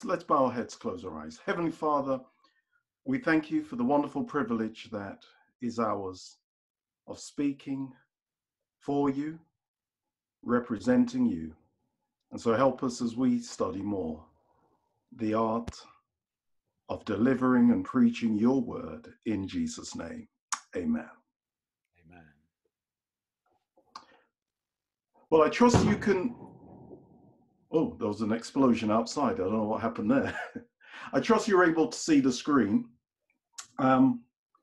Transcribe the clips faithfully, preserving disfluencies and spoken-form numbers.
Let's bow our heads, close our eyes. Heavenly Father, we thank you for the wonderful privilege that is ours of speaking for you, representing you. And so help us as we study more the art of delivering and preaching your word in Jesus' name. Amen. Amen. Well, I trust you can... Oh, there was an explosion outside. I don't know what happened there. I trust you're able to see the screen. Um,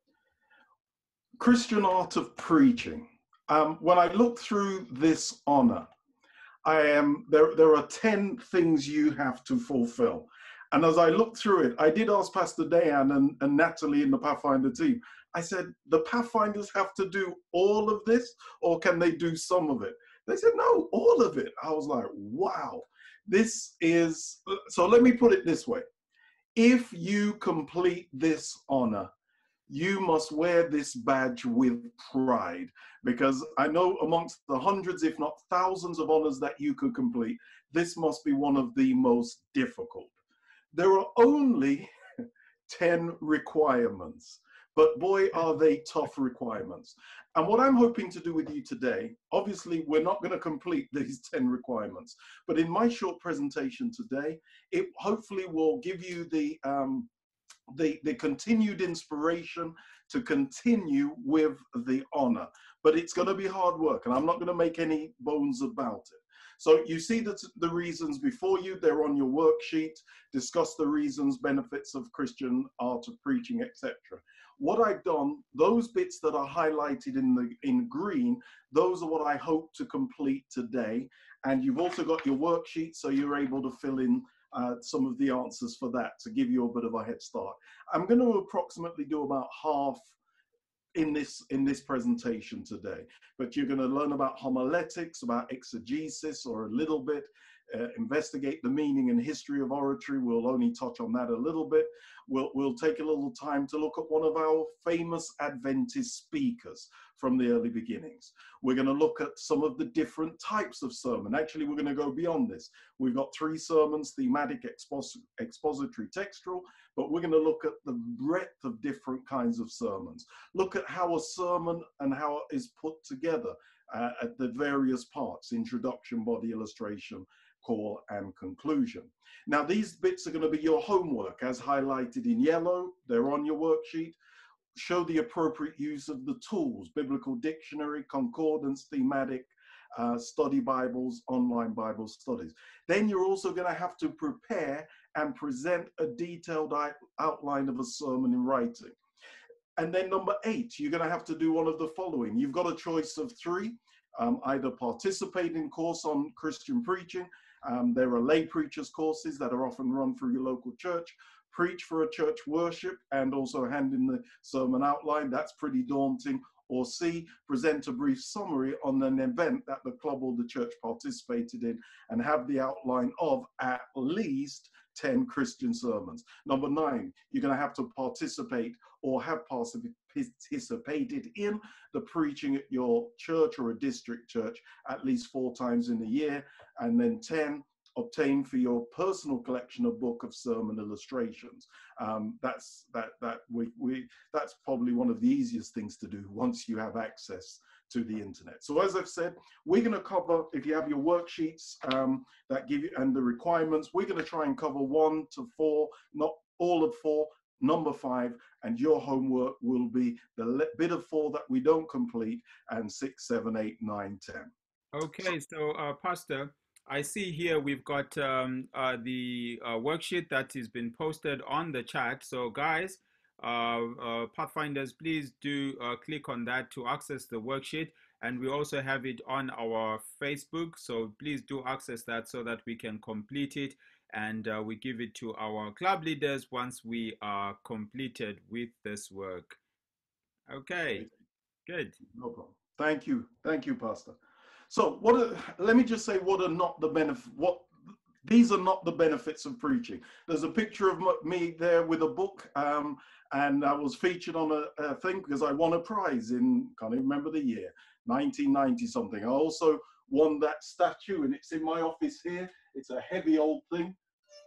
Christian art of preaching. Um, when I look through this honor, I am there. There are ten things you have to fulfill, and as I looked through it, I did ask Pastor Dayan and, and Natalie in the Pathfinder team. I said, "The Pathfinders have to do all of this, or can they do some of it?" They said, "No, all of it." I was like, "Wow, this is." So let me put it this way: if you complete this honor, you must wear this badge with pride, because I know amongst the hundreds, if not thousands of honors that you could complete, this must be one of the most difficult. There are only ten requirements, but boy, are they tough requirements. And what I'm hoping to do with you today, obviously, we're not going to complete these ten requirements, but in my short presentation today, it hopefully will give you the um, The, the continued inspiration to continue with the honor. But it's going to be hard work, and I'm not going to make any bones about it. So you see that the reasons before you, they're on your worksheet. Discuss the reasons, benefits of Christian art of preaching, et cetera. What I've done, those bits that are highlighted in the in green, those are what I hope to complete today. And you've also got your worksheet, so you're able to fill in Uh, some of the answers for that to give you a bit of a head start. I'm going to approximately do about half in this in this presentation today, but you're going to learn about homiletics, about exegesis, or a little bit, uh, investigate the meaning and history of oratory. We'll only touch on that a little bit. We'll, we'll take a little time to look at one of our famous Adventist speakers from the early beginnings. We're going to look at some of the different types of sermon. Actually, we're going to go beyond this. We've got three sermons: thematic, expos expository, textual, but we're going to look at the breadth of different kinds of sermons. Look at how a sermon and how it is put together uh, at the various parts: introduction, body, illustration, core, and conclusion. Now, these bits are going to be your homework as highlighted in yellow. They're on your worksheet. Show the appropriate use of the tools: biblical dictionary, concordance, thematic, uh, study Bibles, online Bible studies. Then you're also going to have to prepare and present a detailed outline of a sermon in writing. And then number eight, you're going to have to do one of the following. You've got a choice of three: um, either participate in course on Christian preaching. Um, there are lay preachers courses that are often run through your local church. Preach for a church worship and also hand in the sermon outline. That's pretty daunting. Or C, present a brief summary on an event that the club or the church participated in and have the outline of at least ten Christian sermons. Number nine, you're going to have to participate or have participated in the preaching at your church or a district church at least four times in a year. And then ten, obtain for your personal collection a book of sermon illustrations. Um, that's that that we we that's probably one of the easiest things to do once you have access to the internet. So as I've said, we're going to cover, if you have your worksheets um, that give you and the requirements, we're going to try and cover one to four, not all of four. Number five, and your homework will be the bit of four that we don't complete, and six, seven, eight, nine, ten. Okay, so uh, Pastor, I see here we've got um, uh, the uh, worksheet that has been posted on the chat. So guys, uh, uh, Pathfinders, please do uh, click on that to access the worksheet. And we also have it on our Facebook. So please do access that so that we can complete it. And uh, we give it to our club leaders once we are completed with this work. Okay, good. No problem. Thank you. Thank you, Pastor. So what are, let me just say what are not the benefit, what these are not the benefits of preaching. There's a picture of me there with a book, um, and I was featured on a, a thing because I won a prize in, can't even remember the year, nineteen ninety something. I also won that statue, and it's in my office here. It's a heavy old thing.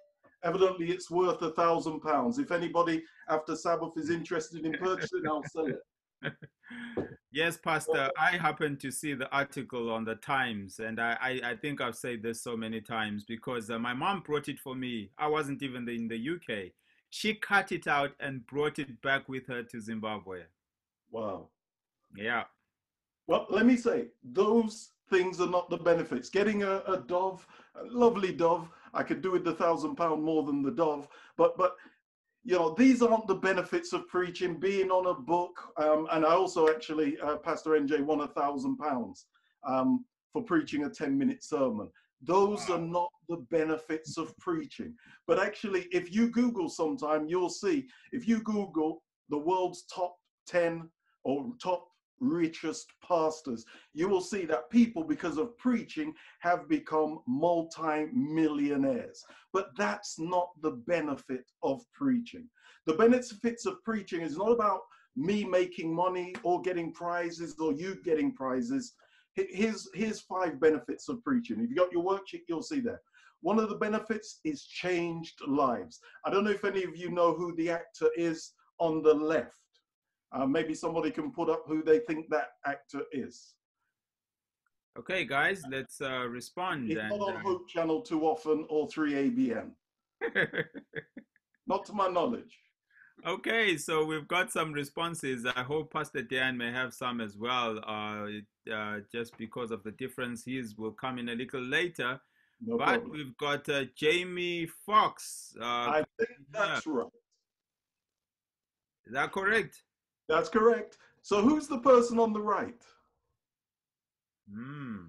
Evidently, it's worth a thousand pounds. If anybody after Sabbath is interested in purchasing, I'll sell it. Yes, Pastor, I happened to see the article on the Times, and I, I, I think I've said this so many times because uh, my mom brought it for me. I wasn't even in the U K. She cut it out and brought it back with her to Zimbabwe. Wow. Yeah. Well, let me say, those things are not the benefits. Getting a, a dove, a lovely dove, I could do with the thousand pound more than the dove, but but you know, these aren't the benefits of preaching, being on a book. Um, and I also actually, uh, Pastor N J won a thousand pounds um, for preaching a ten minute sermon. Those Wow. are not the benefits of preaching. But actually, if you Google sometime, you'll see, if you Google the world's top ten or top richest pastors, you will see that people, because of preaching, have become multi-millionaires. But that's not the benefit of preaching. The benefits of preaching is not about me making money or getting prizes or you getting prizes. Here's, here's five benefits of preaching. If you got your worksheet, you'll see there. One of the benefits is changed lives. I don't know if any of you know who the actor is on the left. Uh, maybe somebody can put up who they think that actor is. Okay, guys, let's uh, respond. It's and, not on uh... Hope Channel too often or three A B M. Not to my knowledge. Okay, so we've got some responses. I hope Pastor Dan may have some as well. Uh, uh, just because of the difference, his will come in a little later. No but problem. We've got uh, Jamie Fox. Uh, I think that's right. Is that correct? That's correct. So who's the person on the right? Hmm.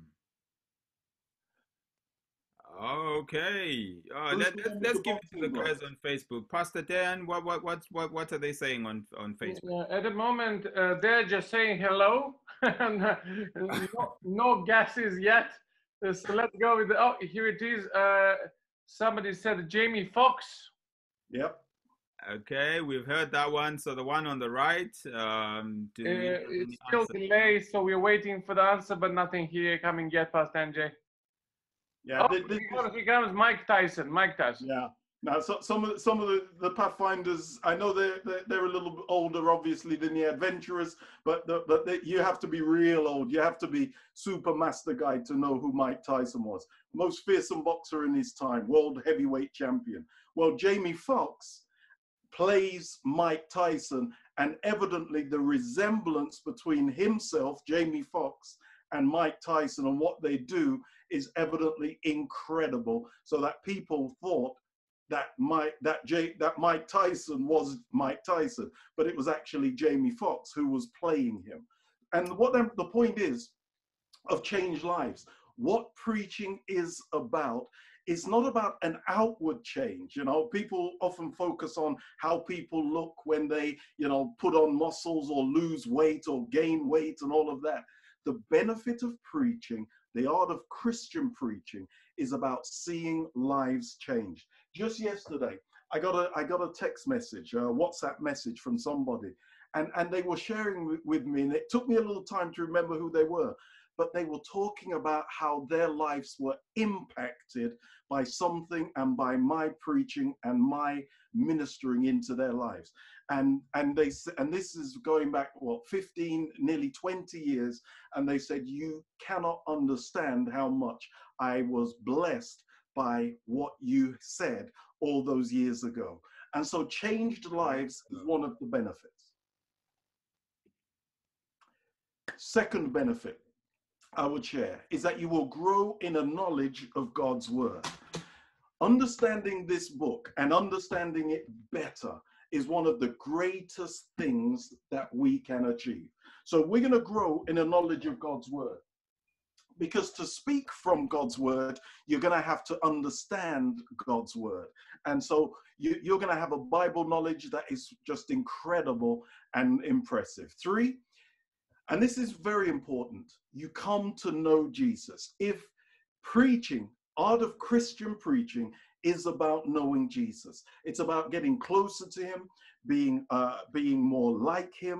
Okay. Uh, Who's let, the let's one with let's the give it to the boxing guys gloves? on Facebook. Pastor Dan, what what what what what are they saying on on Facebook? Yeah, at the moment, uh, they're just saying hello, and uh, no, no guesses yet. Uh, so let's go with the, oh, here it is. Uh, somebody said Jamie Fox. Yep. Okay, we've heard that one. So the one on the right, um, do Uh, we have it's any still answer? delayed, so we're waiting for the answer, but nothing here coming yet, Pastor N J. Yeah. Oh, They, they, here comes, here comes Mike Tyson. Mike Tyson. yeah. Now, so, some of the, some of the, the Pathfinders, I know they're, they're they're a little bit older, obviously, than the Adventurers, but the, but they, you have to be real old. You have to be super master guy to know who Mike Tyson was. Most fearsome boxer in his time, world heavyweight champion. Well, Jamie Foxx plays Mike Tyson, and evidently the resemblance between himself, Jamie Foxx, and Mike Tyson and what they do is evidently incredible, so that people thought that Mike, that J, that Mike Tyson was Mike Tyson, but it was actually Jamie Foxx who was playing him. And what the point is of changed lives, what preaching is about, it's not about an outward change. You know, people often focus on how people look when they, you know, put on muscles or lose weight or gain weight and all of that. The benefit of preaching, the art of Christian preaching, is about seeing lives change. Just yesterday, I got a I got a text message, a WhatsApp message from somebody, and, and they were sharing with, with me, and it took me a little time to remember who they were, but they were talking about how their lives were impacted by something and by my preaching and my ministering into their lives. And and they and this is going back, what, fifteen, nearly twenty years, and they said, you cannot understand how much I was blessed by what you said all those years ago. And so changed lives is one of the benefits. Second benefit I would share is that you will grow in a knowledge of God's word. Understanding this book and understanding it better is one of the greatest things that we can achieve. So we're going to grow in a knowledge of God's word, because to speak from God's word, you're going to have to understand God's word. And so you, you're going to have a Bible knowledge that is just incredible and impressive. Three, and this is very important, you come to know Jesus. If preaching, art of Christian preaching, is about knowing Jesus, it's about getting closer to him, being uh, being more like him,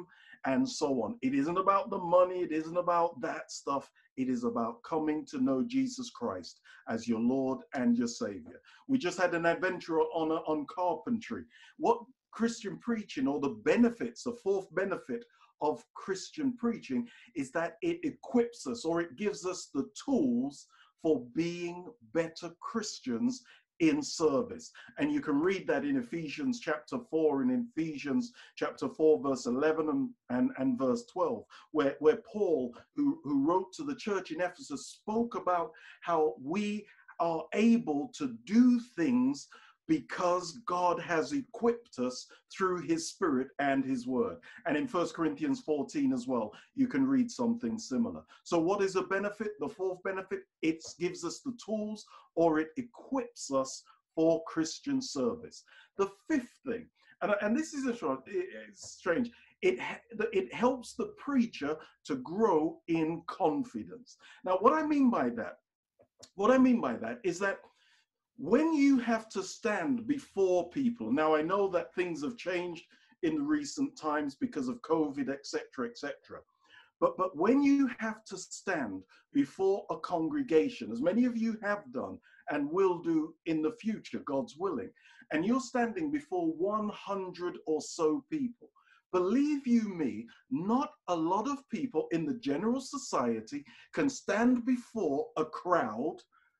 and so on. It isn't about the money. It isn't about that stuff. It is about coming to know Jesus Christ as your Lord and your Savior. We just had an adventure on, on carpentry. What Christian preaching, or the benefits, the fourth benefit of Christian preaching, is that it equips us, or it gives us the tools for being better Christians in service. And you can read that in Ephesians chapter four and in Ephesians chapter four, verse eleven and, and, and verse twelve, where, where Paul, who, who wrote to the church in Ephesus, spoke about how we are able to do things because God has equipped us through his Spirit and his word. And in First Corinthians fourteen as well, you can read something similar. So what is a benefit? The fourth benefit, it gives us the tools, or it equips us for Christian service. The fifth thing, and, and this is a, it's strange, it, it helps the preacher to grow in confidence. Now, what I mean by that, what I mean by that is that when you have to stand before people, now I know that things have changed in recent times because of COVID, et cetera, et cetera. But, but when you have to stand before a congregation, as many of you have done and will do in the future, God's willing, and you're standing before one hundred or so people, believe you me, not a lot of people in the general society can stand before a crowd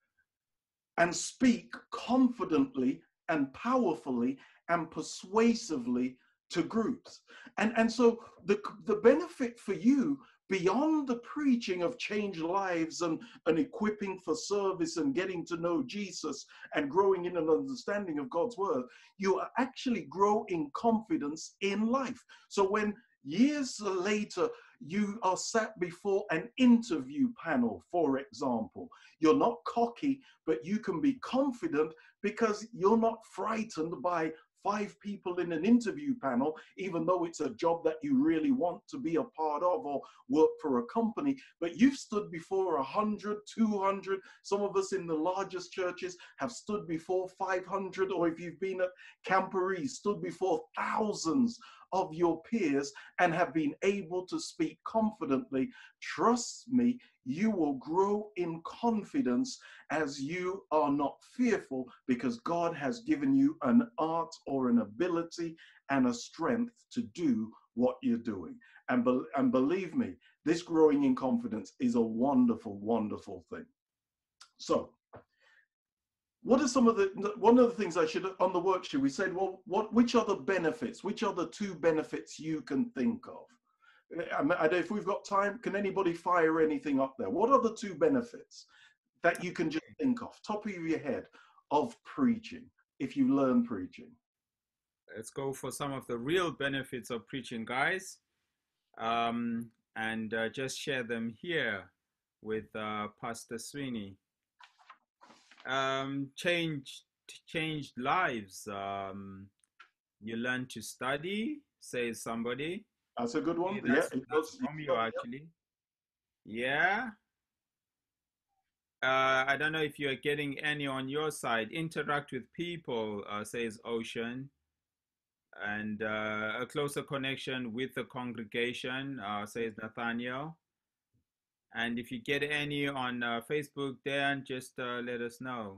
and speak confidently and powerfully and persuasively to groups. And, and so the, the benefit for you, beyond the preaching of changed lives and, and equipping for service and getting to know Jesus and growing in an understanding of God's word, you actually grow in confidence in life. So when years later, you are sat before an interview panel, for example, you're not cocky, but you can be confident because you're not frightened by five people in an interview panel, even though it's a job that you really want to be a part of or work for a company. But you've stood before one hundred, two hundred. Some of us in the largest churches have stood before five hundred, or if you've been at camporees, stood before thousands of your peers and have been able to speak confidently. Trust me, you will grow in confidence as you are not fearful, because God has given you an art or an ability and a strength to do what you're doing. And, be and believe me, this growing in confidence is a wonderful, wonderful thing. So, what are some of the, one of the things I should, on the worksheet, we said, well, what, which are the benefits? Which are the two benefits you can think of? I don't know if we've got time, can anybody fire anything up there? What are the two benefits that you can just think of, top of your head, of preaching, if you learn preaching? Let's go for some of the real benefits of preaching, guys, um, and uh, just share them here with uh, Pastor Sweeney. Um, changed, changed lives. Um, you learn to study, says somebody. That's a good one. Okay, that's, yeah, that's from you, actually. Yeah. Uh, I don't know if you're getting any on your side. Interact with people, uh, says Ocean. And uh, a closer connection with the congregation, uh, says Nathaniel. And if you get any on uh, Facebook, then just uh, let us know.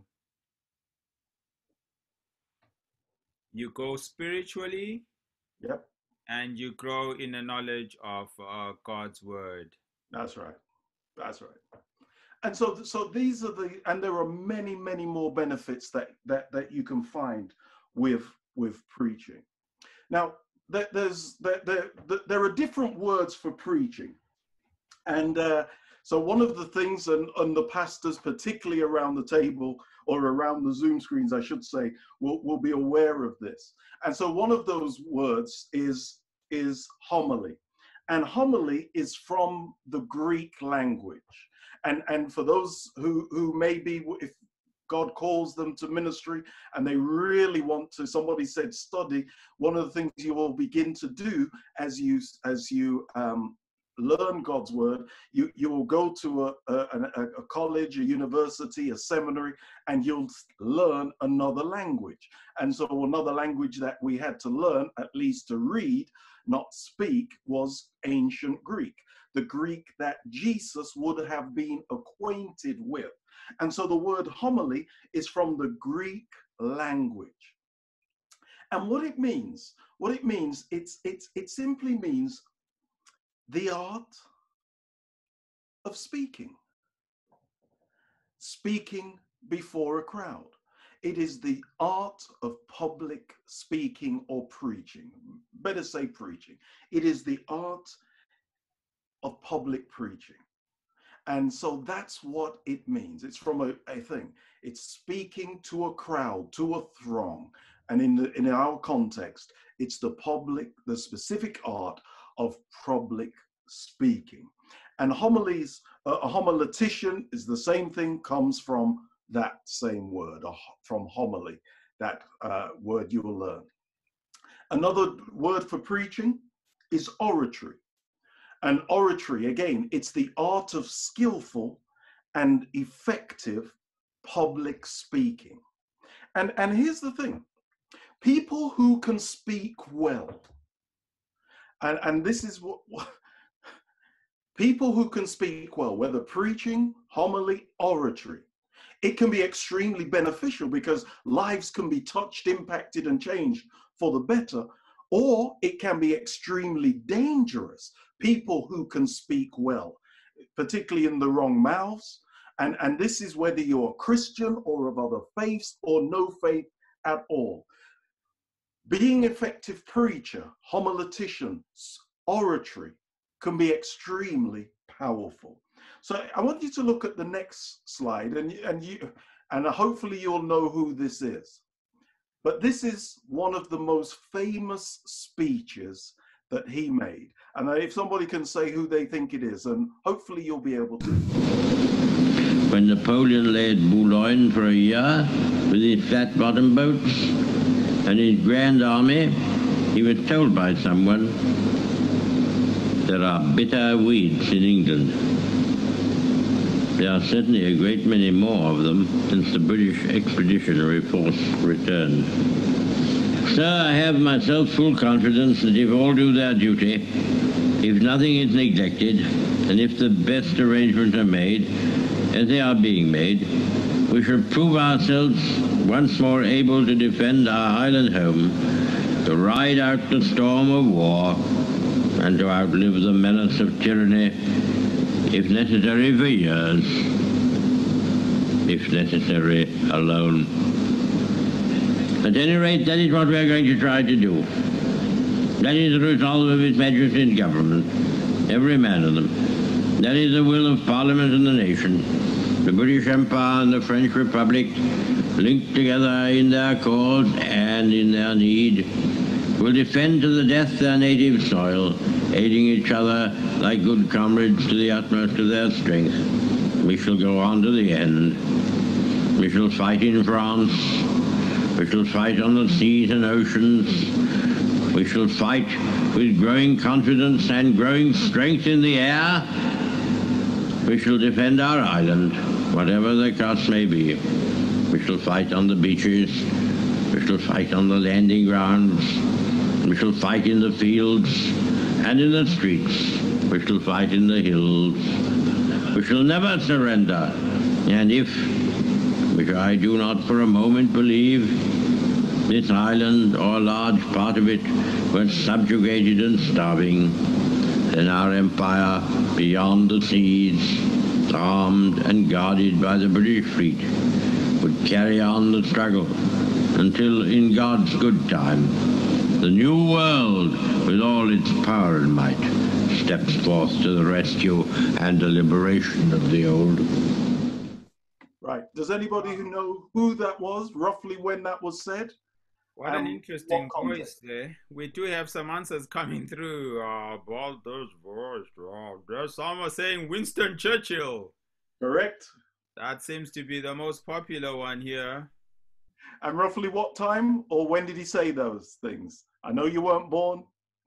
You go spiritually. Yep. And you grow in the knowledge of uh, God's word. That's right. That's right. And so, so these are the, and there are many, many more benefits that that that you can find with with preaching. Now, there, there's there, there there are different words for preaching, and uh, so one of the things, and, and the pastors, particularly around the table or around the Zoom screens, I should say, will will be aware of this. And so, one of those words is is homily, and homily is from the Greek language. And, and for those who, who maybe, if God calls them to ministry and they really want to, somebody said study, one of the things you will begin to do as you, as you um, learn God's word, you, you will go to a, a, a college, a university, a seminary, and you'll learn another language. And so another language that we had to learn, at least to read, not speak, was ancient Greek, the Greek that Jesus would have been acquainted with. And so the word homily is from the Greek language. And what it means, what it means, it's, it's, it simply means the art of speaking. Speaking before a crowd. It is the art of public speaking or preaching. Better say preaching. It is the art of public preaching. And so that's what it means. It's from a, a thing. It's speaking to a crowd, to a throng. And in, the, in our context, it's the public, the specific art of public speaking. And homilies, uh, a homiletician is the same thing, comes from that same word, uh, from homily, that uh, word you will learn. Another word for preaching is oratory. And oratory, again, it's the art of skillful and effective public speaking. And, and here's the thing. People who can speak well, and, and this is what, what, people who can speak well, whether preaching, homily, oratory, it can be extremely beneficial because lives can be touched, impacted, and changed for the better, or it can be extremely dangerous. People who can speak well, particularly in the wrong mouths, and, and this is whether you're a Christian or of other faiths or no faith at all. Being an effective preacher, homiletician, oratory can be extremely powerful. So I want you to look at the next slide, and, and, you, and hopefully you'll know who this is. But this is one of the most famous speeches that he made. And if somebody can say who they think it is, and hopefully you'll be able to. When Napoleon lay at Boulogne for a year with his flat-bottom boats and his grand army, he was told by someone, there are bitter weeds in England. There are certainly a great many more of them since the British Expeditionary Force returned. Sir, I have myself full confidence that if all do their duty, if nothing is neglected, and if the best arrangements are made, as they are being made, we shall prove ourselves once more able to defend our island home, to ride out the storm of war, and to outlive the menace of tyranny, if necessary for years, if necessary alone. At any rate, that is what we are going to try to do. That is the resolve of His Majesty's government, every man of them. That is the will of Parliament and the nation. The British Empire and the French Republic, linked together in their cause and in their need, will defend to the death their native soil, aiding each other like good comrades to the utmost of their strength. We shall go on to the end. We shall fight in France. We shall fight on the seas and oceans. We shall fight with growing confidence and growing strength in the air. We shall defend our island, whatever the cost may be. We shall fight on the beaches. We shall fight on the landing grounds. We shall fight in the fields and in the streets. We shall fight in the hills. We shall never surrender. And if, which I do not for a moment believe, this island or a large part of it was subjugated and starving, then our empire beyond the seas, armed and guarded by the British fleet, would carry on the struggle until, in God's good time, the new world, with all its power and might, steps forth to the rescue and the liberation of the old. Right. Does anybody who know who that was, roughly when that was said? What Um, an interesting what voice there. We do have some answers coming through. Uh, about this voice. Uh, there's someone saying Winston Churchill. Correct. That seems to be the most popular one here. And roughly what time or when did he say those things? I know you weren't born.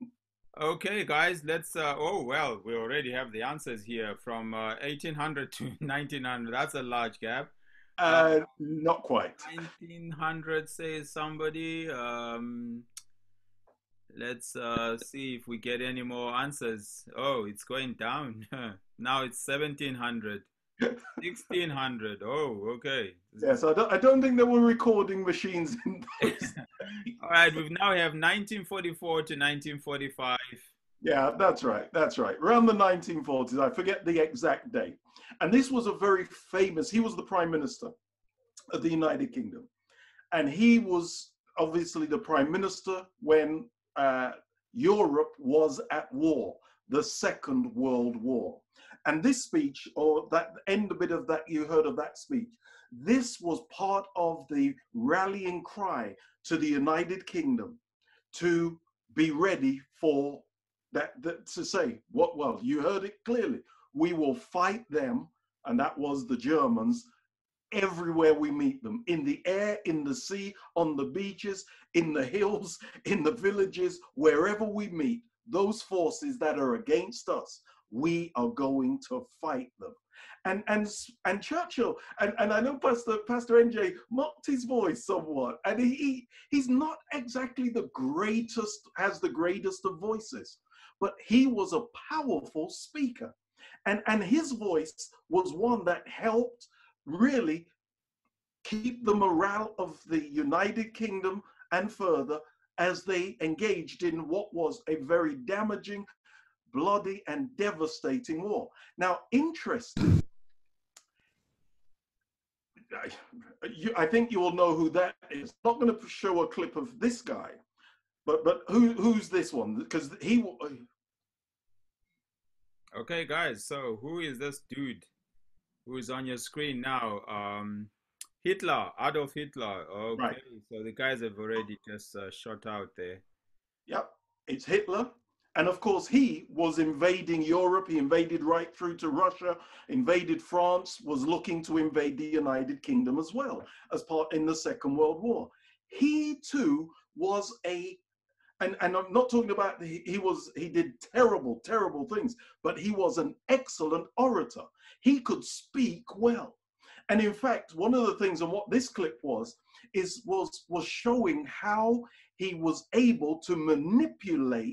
Okay, guys, let's. Uh, oh, well, we already have the answers here from uh, eighteen hundred to nineteen hundred. That's a large gap. Uh, Uh, not quite. nineteen hundred says somebody. Um, let's uh, see if we get any more answers. Oh, it's going down. Now it's seventeen hundred. sixteen hundred. Oh, okay. Yes, I don't, I don't think there were recording machines in those. All right, we now have nineteen forty-four to nineteen forty-five. Yeah, that's right. That's right. Around the nineteen forties, I forget the exact date. And this was a very famous, he was the Prime Minister of the United Kingdom. And he was obviously the Prime Minister when uh, Europe was at war, the Second World War. And this speech, or that end bit of that you heard of that speech, this was part of the rallying cry to the United Kingdom to be ready for that, that to say, what, well, you heard it clearly. We will fight them, and that was the Germans, everywhere we meet them, in the air, in the sea, on the beaches, in the hills, in the villages, wherever we meet, those forces that are against us, we are going to fight them. And and and Churchill, and, and I know Pastor Pastor N J mocked his voice somewhat, and he, he he's not exactly the greatest, has the greatest of voices, but he was a powerful speaker. And, and his voice was one that helped really keep the morale of the United Kingdom and further as they engaged in what was a very damaging, bloody, and devastating war. Now, interesting, I, you, I think you all know who that is. I'm not going to show a clip of this guy, but but who who's this one? Because he. Okay, guys. So who is this dude who is on your screen now? Um, Hitler, Adolf Hitler. Okay, Right. So the guys have already just uh, shot out there. Yep, it's Hitler. And of course, he was invading Europe. He invaded right through to Russia, invaded France, was looking to invade the United Kingdom as well as part in the Second World War. He too was a, and, and I'm not talking about, he, he was, he did terrible, terrible things, but he was an excellent orator. He could speak well. And in fact, one of the things, and what this clip was, is was was showing how he was able to manipulate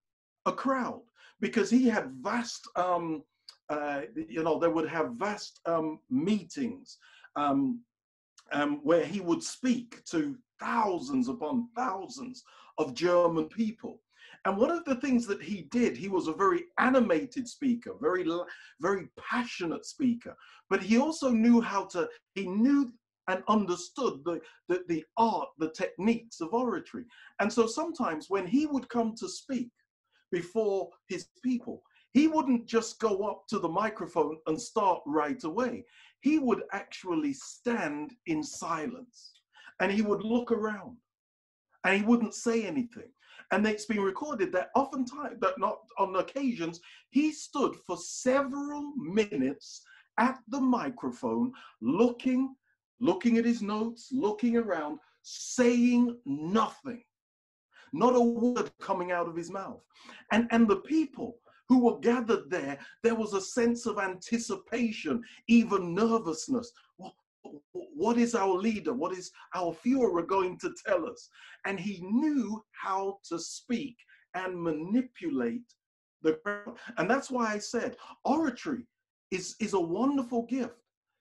a crowd, because he had vast, um, uh, you know, they would have vast um, meetings um, um, where he would speak to thousands upon thousands of German people. And one of the things that he did, he was a very animated speaker, very, very passionate speaker, but he also knew how to, he knew and understood the, the, the art, the techniques of oratory. And so sometimes when he would come to speak before his people, he wouldn't just go up to the microphone and start right away. He would actually stand in silence and he would look around and he wouldn't say anything. And it's been recorded that oftentimes, that not on occasions, he stood for several minutes at the microphone, looking, looking at his notes, looking around, saying nothing. Not a word coming out of his mouth. And, and the people who were gathered there, there was a sense of anticipation, even nervousness. What, what is our leader? What is our Führer going to tell us? And he knew how to speak and manipulate the crowd. And that's why I said oratory is, is a wonderful gift.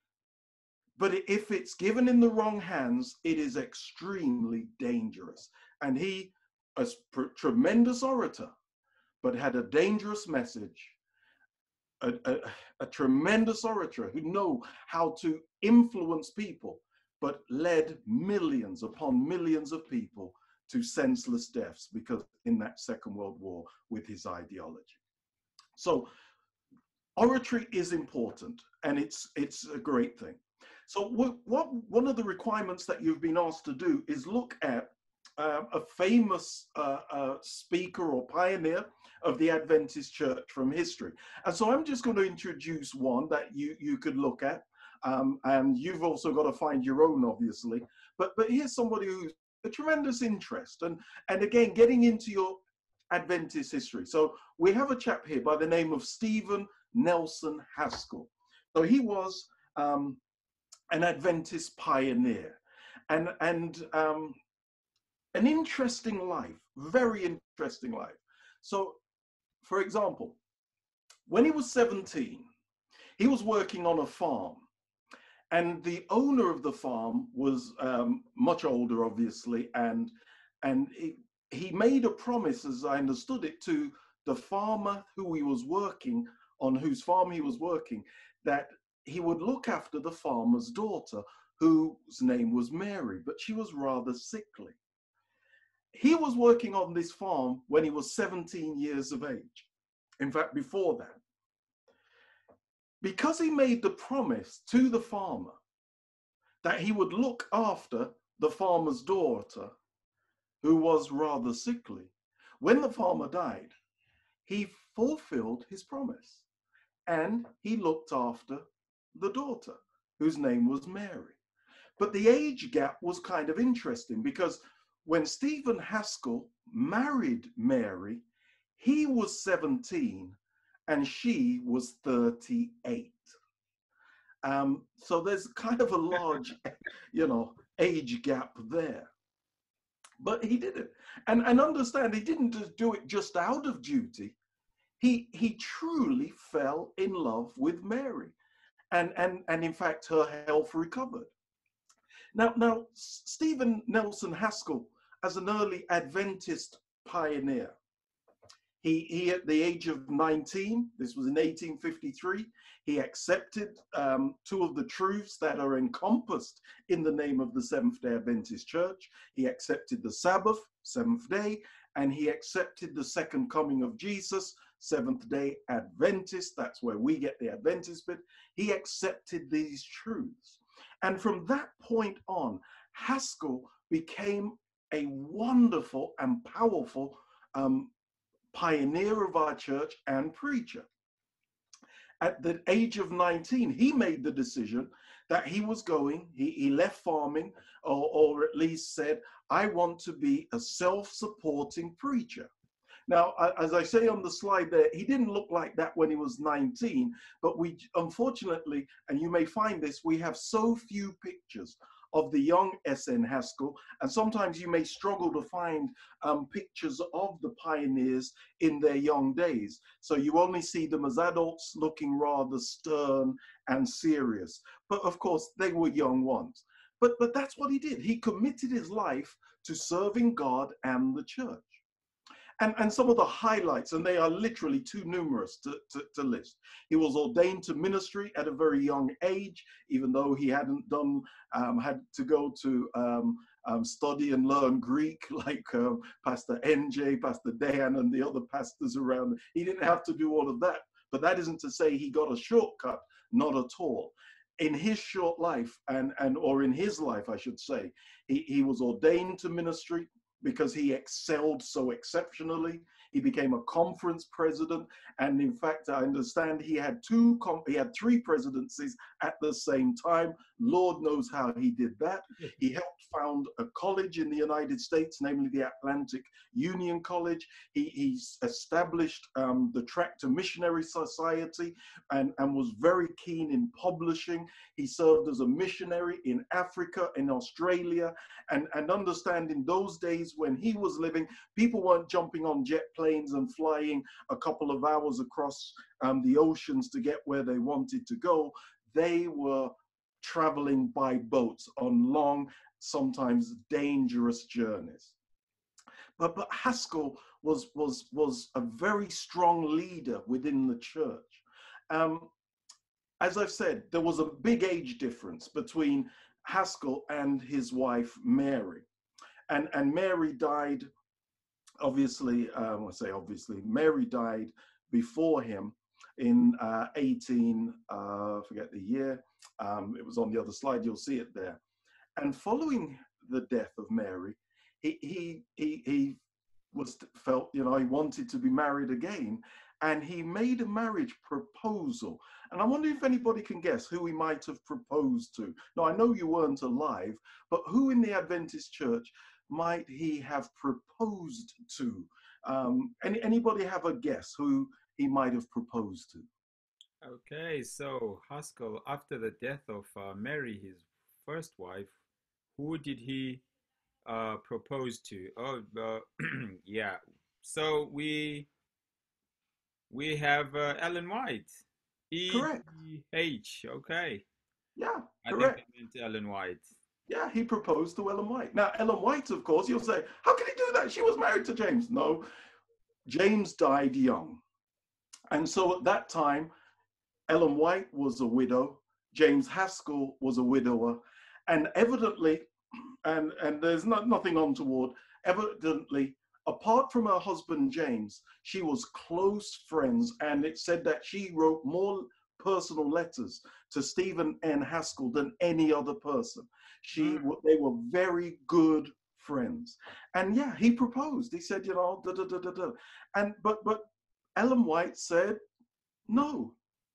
But if it's given in the wrong hands, it is extremely dangerous. And he, a tremendous orator, but had a dangerous message, a, a, a tremendous orator who knew how to influence people, but led millions upon millions of people to senseless deaths because in that Second World War with his ideology. So oratory is important and it's, it's a great thing. So what, what, one of the requirements that you've been asked to do is look at Uh, a famous uh, uh, speaker or pioneer of the Adventist church from history. And so I'm just going to introduce one that you, you could look at. Um, and you've also got to find your own, obviously. But, but here's somebody who's a tremendous interest. And, and again, getting into your Adventist history. So we have a chap here by the name of Stephen Nelson Haskell. So he was um, an Adventist pioneer, and and um, an interesting life, very interesting life. So, for example, when he was seventeen, he was working on a farm, and the owner of the farm was um, much older, obviously, and and he, he made a promise, as I understood it, to the farmer who he was working on, whose farm he was working, that he would look after the farmer's daughter, whose name was Mary, but she was rather sickly. He was working on this farm when he was seventeen years of age. In fact, before that. Because he made the promise to the farmer that he would look after the farmer's daughter, who was rather sickly, when the farmer died, he fulfilled his promise and he looked after the daughter, whose name was Mary. But the age gap was kind of interesting, because when Stephen Haskell married Mary, he was seventeen and she was thirty-eight. Um, so there's kind of a large, you know, age gap there. But he did it. And, and understand, he didn't just do it just out of duty. He, he truly fell in love with Mary. And, and, and in fact, her health recovered. Now, now, Stephen Nelson Haskell, as an early Adventist pioneer, he, he at the age of nineteen, this was in eighteen fifty-three, he accepted um, two of the truths that are encompassed in the name of the Seventh-day Adventist Church. He accepted the Sabbath, seventh day, and he accepted the second coming of Jesus, Seventh-day Adventist. That's where we get the Adventist bit. He accepted these truths. And from that point on, Haskell became a wonderful and powerful um, pioneer of our church and preacher. At the age of nineteen, he made the decision that he was going, he, he left farming, or, or at least said, I want to be a self-supporting preacher. Now, as I say on the slide there, he didn't look like that when he was nineteen, but we, unfortunately, and you may find this, we have so few pictures of the young S N Haskell, and sometimes you may struggle to find um, pictures of the pioneers in their young days. So you only see them as adults looking rather stern and serious. But of course, they were young ones. But, but that's what he did. He committed his life to serving God and the church. And, and some of the highlights, and they are literally too numerous to, to, to list. He was ordained to ministry at a very young age, even though he hadn't done, um, had to go to um, um, study and learn Greek like um, Pastor N J, Pastor Dan, and the other pastors around. He didn't have to do all of that. But that isn't to say he got a shortcut, not at all. In his short life, and, and or in his life, I should say, he, he was ordained to ministry because he excelled so exceptionally. He became a conference president, and in fact, I understand he had two, he had three presidencies at the same time. Lord knows how he did that. He helped found a college in the United States, namely the Atlantic Union College. He, he established um, the Tractor Missionary Society, and, and was very keen in publishing. He served as a missionary in Africa, in Australia, and, and understand in those days when he was living, people weren't jumping on jet planes and flying a couple of hours across um, the oceans to get where they wanted to go. They were traveling by boats on long, sometimes dangerous journeys. But, but Haskell was, was, was a very strong leader within the church. Um, as I've said, there was a big age difference between Haskell and his wife, Mary. And, and Mary died, obviously, um, I say obviously, Mary died before him in uh, eighteen, uh, forget the year, um, it was on the other slide, you'll see it there. And following the death of Mary, he, he, he, he was felt, you know, he wanted to be married again, and he made a marriage proposal. And I wonder if anybody can guess who he might have proposed to. Now, I know you weren't alive, but who in the Adventist church might he have proposed to Um, any, anybody have a guess who he might have proposed to? Okay, so Haskell, after the death of uh, Mary, his first wife, who did he uh, propose to? Oh, uh, yeah. So we we have uh, Ellen White, E Correct. H. Okay, Yeah, I think correct. they meant Ellen White. Yeah, he proposed to Ellen White. Now, Ellen White, of course, you'll say, how can he do that? She was married to James. No, James died young. And so at that time, Ellen White was a widow. James Haskell was a widower. And evidently, and, and there's not, nothing untoward, evidently, apart from her husband, James, she was close friends. And it said that she wrote more personal letters to Stephen N. Haskell than any other person. She, Mm. they were very good friends. And yeah, he proposed. He said, you know, da da da da da. And but but Ellen White said no.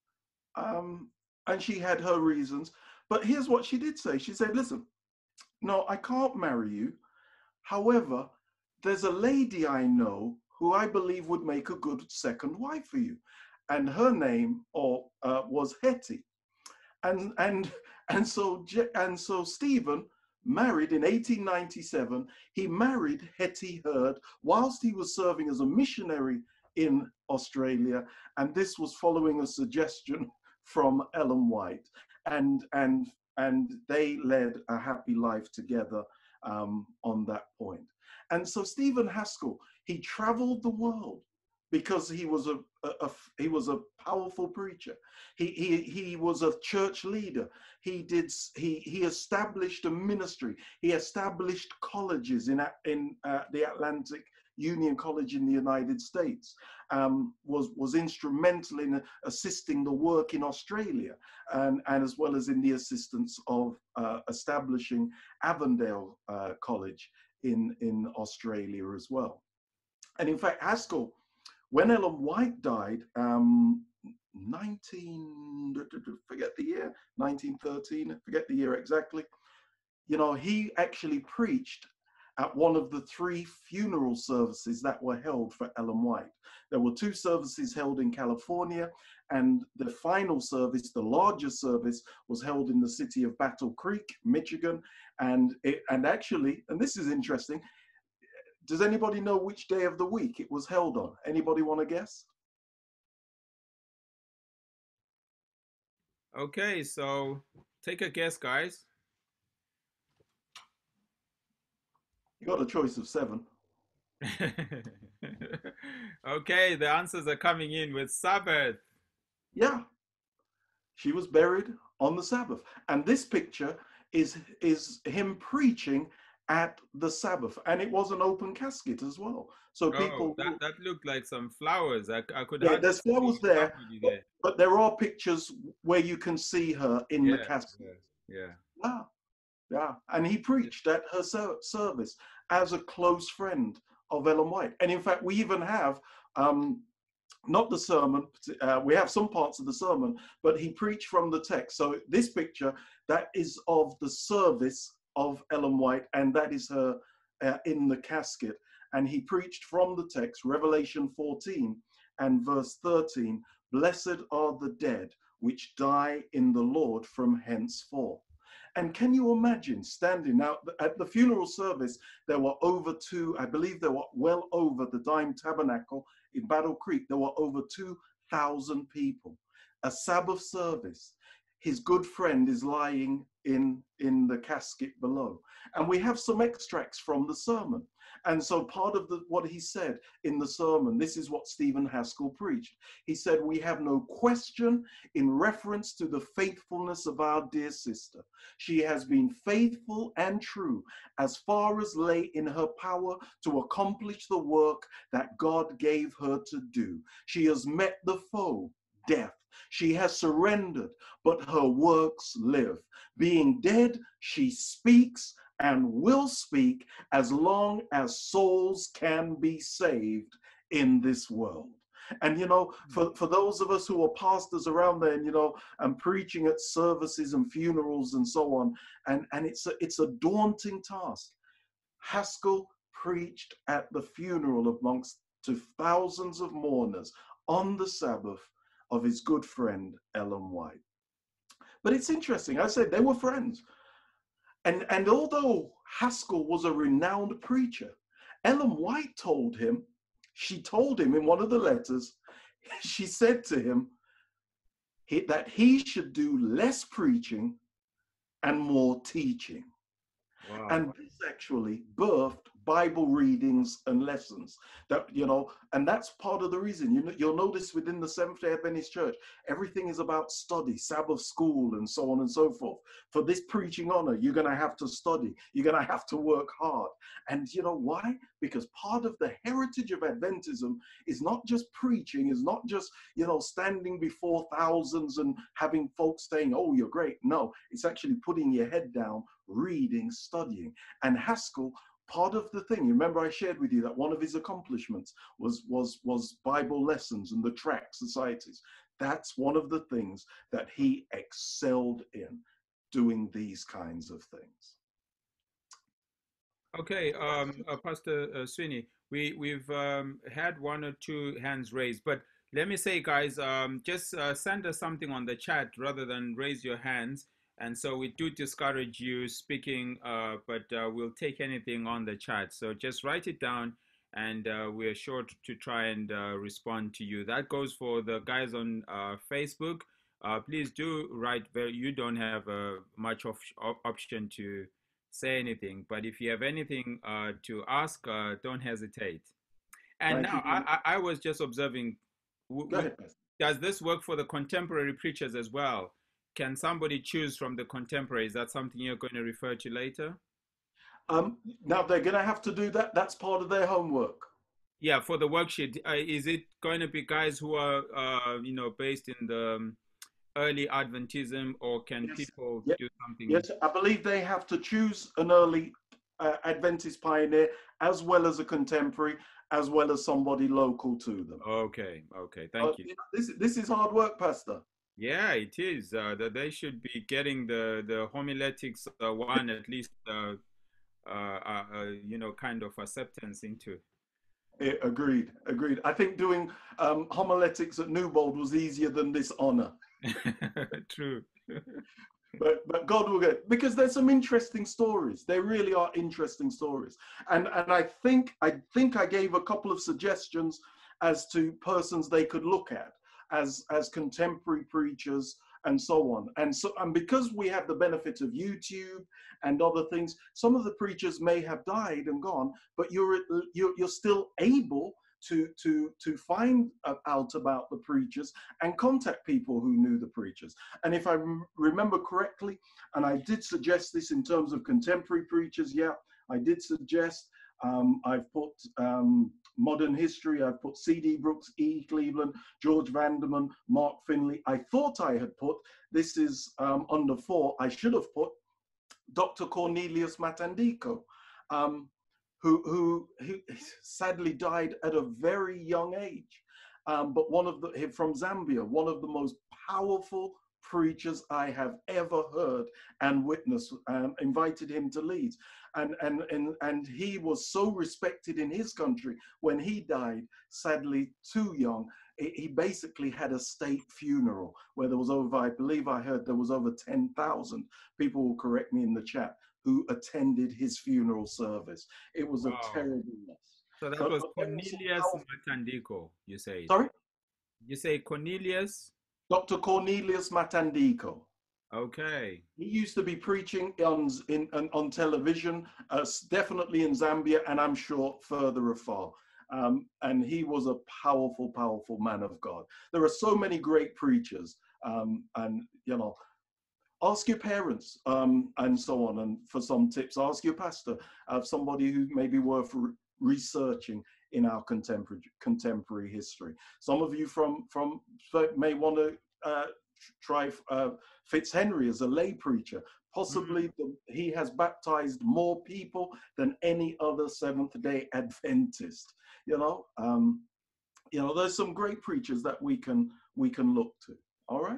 Um, and she had her reasons. But here's what she did say. She said, listen, no, I can't marry you. However, there's a lady I know who I believe would make a good second wife for you. And her name or uh, was Hetty. And and and so and so Stephen married in eighteen ninety-seven. He married Hetty Heard whilst he was serving as a missionary in Australia, and this was following a suggestion from Ellen White, and and and they led a happy life together um, on that point. And so Stephen Haskell, he traveled the world because he was a, a, a he was a powerful preacher. He he he was a church leader. He did he he established a ministry. He established colleges in in uh, the Atlantic Union College in the United States. Um, was was instrumental in assisting the work in Australia, and and as well as in the assistance of uh, establishing Avondale uh, College in in Australia as well. And in fact, Haskell, when Ellen White died, um, nineteen, forget the year, nineteen thirteen, forget the year exactly, you know, he actually preached at one of the three funeral services that were held for Ellen White. There were two services held in California, and the final service, the largest service, was held in the city of Battle Creek, Michigan. And, it, and actually, and this is interesting, does anybody know which day of the week it was held on? Anybody want to guess? Okay, so take a guess, guys. You got a choice of seven. Okay, the answers are coming in with Sabbath. Yeah, she was buried on the Sabbath. And this picture is, is him preaching at the Sabbath. And it was an open casket as well. So people... Oh, that, that looked like some flowers. I, I could Yeah, there's flowers there, there. But, but there are pictures where you can see her in Yeah, the casket. yeah. Yeah, yeah. And he preached at her ser service as a close friend of Ellen White. And in fact, we even have, um, not the sermon, uh, we have some parts of the sermon, but he preached from the text. So this picture, that is of the service of Ellen White, and that is her uh, in the casket. And he preached from the text, Revelation fourteen and verse thirteen, blessed are the dead which die in the Lord from henceforth. And can you imagine standing now at the funeral service? There were over two, I believe there were well over the Dime Tabernacle in Battle Creek, there were over two thousand people. A Sabbath service. His good friend is lying in, in the casket below. And we have some extracts from the sermon. And so part of the, what he said in the sermon, this is what Stephen Haskell preached. He said, we have no question in reference to the faithfulness of our dear sister. She has been faithful and true as far as lay in her power to accomplish the work that God gave her to do. She has met the foe, death. She has surrendered, but her works live. Being dead, she speaks and will speak as long as souls can be saved in this world. And, you know, for, for those of us who are pastors around there, and, you know, and preaching at services and funerals and so on, and, and it's, a, it's a daunting task. Haskell preached at the funeral amongst to thousands of mourners on the Sabbath of his good friend Ellen White. But it's interesting, I said they were friends. And, and although Haskell was a renowned preacher, Ellen White told him, she told him in one of the letters, she said to him he, that he should do less preaching and more teaching. Wow. And this actually birthed Bible readings and lessons that, you know, and that's part of the reason. You know, you'll notice within the Seventh-day Adventist Church, everything is about study, Sabbath school, and so on and so forth. For this preaching honor, you're going to have to study. You're going to have to work hard. And you know why? Because part of the heritage of Adventism is not just preaching, is not just, you know, standing before thousands and having folks saying, oh, you're great. No, it's actually putting your head down, reading, studying. And Haskell, part of the thing, remember I shared with you that one of his accomplishments was was was Bible lessons and the tract societies. That's one of the things that he excelled in, doing these kinds of things. Okay, um, uh, Pastor uh, Sweeney, we we've um, had one or two hands raised, but let me say, guys, um, just uh, send us something on the chat rather than raise your hands. And so we do discourage you speaking, uh, but uh, we'll take anything on the chat. So just write it down, and uh, we're sure to try and uh, respond to you. That goes for the guys on uh, Facebook. Uh, please do write. You don't have uh, much of option to say anything, but if you have anything uh, to ask, uh, don't hesitate. And Thank now I, I, I was just observing, Go ahead. Does this work for the contemporary preachers as well? Can somebody choose from the contemporary? Is that something you're going to refer to later? Um, now they're going to have to do that. That's part of their homework. Yeah, for the worksheet, uh, is it going to be guys who are, uh, you know, based in the um, early Adventism, or can yes. people yes. do something? Yes, I believe they have to choose an early uh, Adventist pioneer as well as a contemporary, as well as somebody local to them. Okay, okay, thank uh, you. This this is hard work, Pastor. Yeah, it is. Uh, that they should be getting the the homiletics uh, one at least, uh, uh, uh, uh, you know, kind of acceptance into. Yeah, agreed, agreed. I think doing um, homiletics at Newbold was easier than this honor. True. But but God will get, because there's some interesting stories. There really are interesting stories, and and I think I think I gave a couple of suggestions as to persons they could look at as as contemporary preachers and so on. And so and because we have the benefit of YouTube and other things, some of the preachers may have died and gone, but you're you're, you're still able to to to find out about the preachers and contact people who knew the preachers. And if I remember correctly, and I did suggest this in terms of contemporary preachers, yeah, I did suggest, um, I've put um, modern history, I've put C D Brooks, E. Cleveland, George Vanderman, Mark Finley. I thought I had put, this is um, under four, I should have put Doctor Cornelius Matandico. Um, Who, who, who sadly died at a very young age, um, but one of the, from Zambia, one of the most powerful preachers I have ever heard and witnessed, and invited him to Leeds. And, and, and, and he was so respected in his country. When he died, sadly too young, he basically had a state funeral where there was over, I believe I heard there was over ten thousand, people will correct me in the chat, who attended his funeral service. It was wow. a terrible loss. So that so, was Cornelius Matandico, you say? Sorry? You say Cornelius? Doctor Cornelius Matandico. Okay. He used to be preaching on, in, on television, uh, definitely in Zambia, and I'm sure further afar. Um, and he was a powerful, powerful man of God. There are so many great preachers, um, and, you know, ask your parents um, and so on, and for some tips, ask your pastor, uh, somebody who may be worth re researching in our contemporary contemporary history. Some of you from from may want to uh, try uh, Fitzhenry as a lay preacher. Possibly mm-hmm. the, he has baptized more people than any other Seventh-day Adventist. You know, um, you know, there's some great preachers that we can we can look to. All right.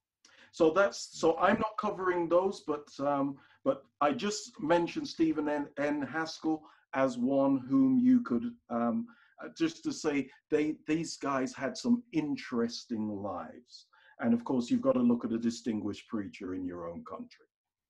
So that's, so I'm not covering those, but um, but I just mentioned Stephen N. N. Haskell as one whom you could um, just to say they these guys had some interesting lives. And of course, you've got to look at a distinguished preacher in your own country.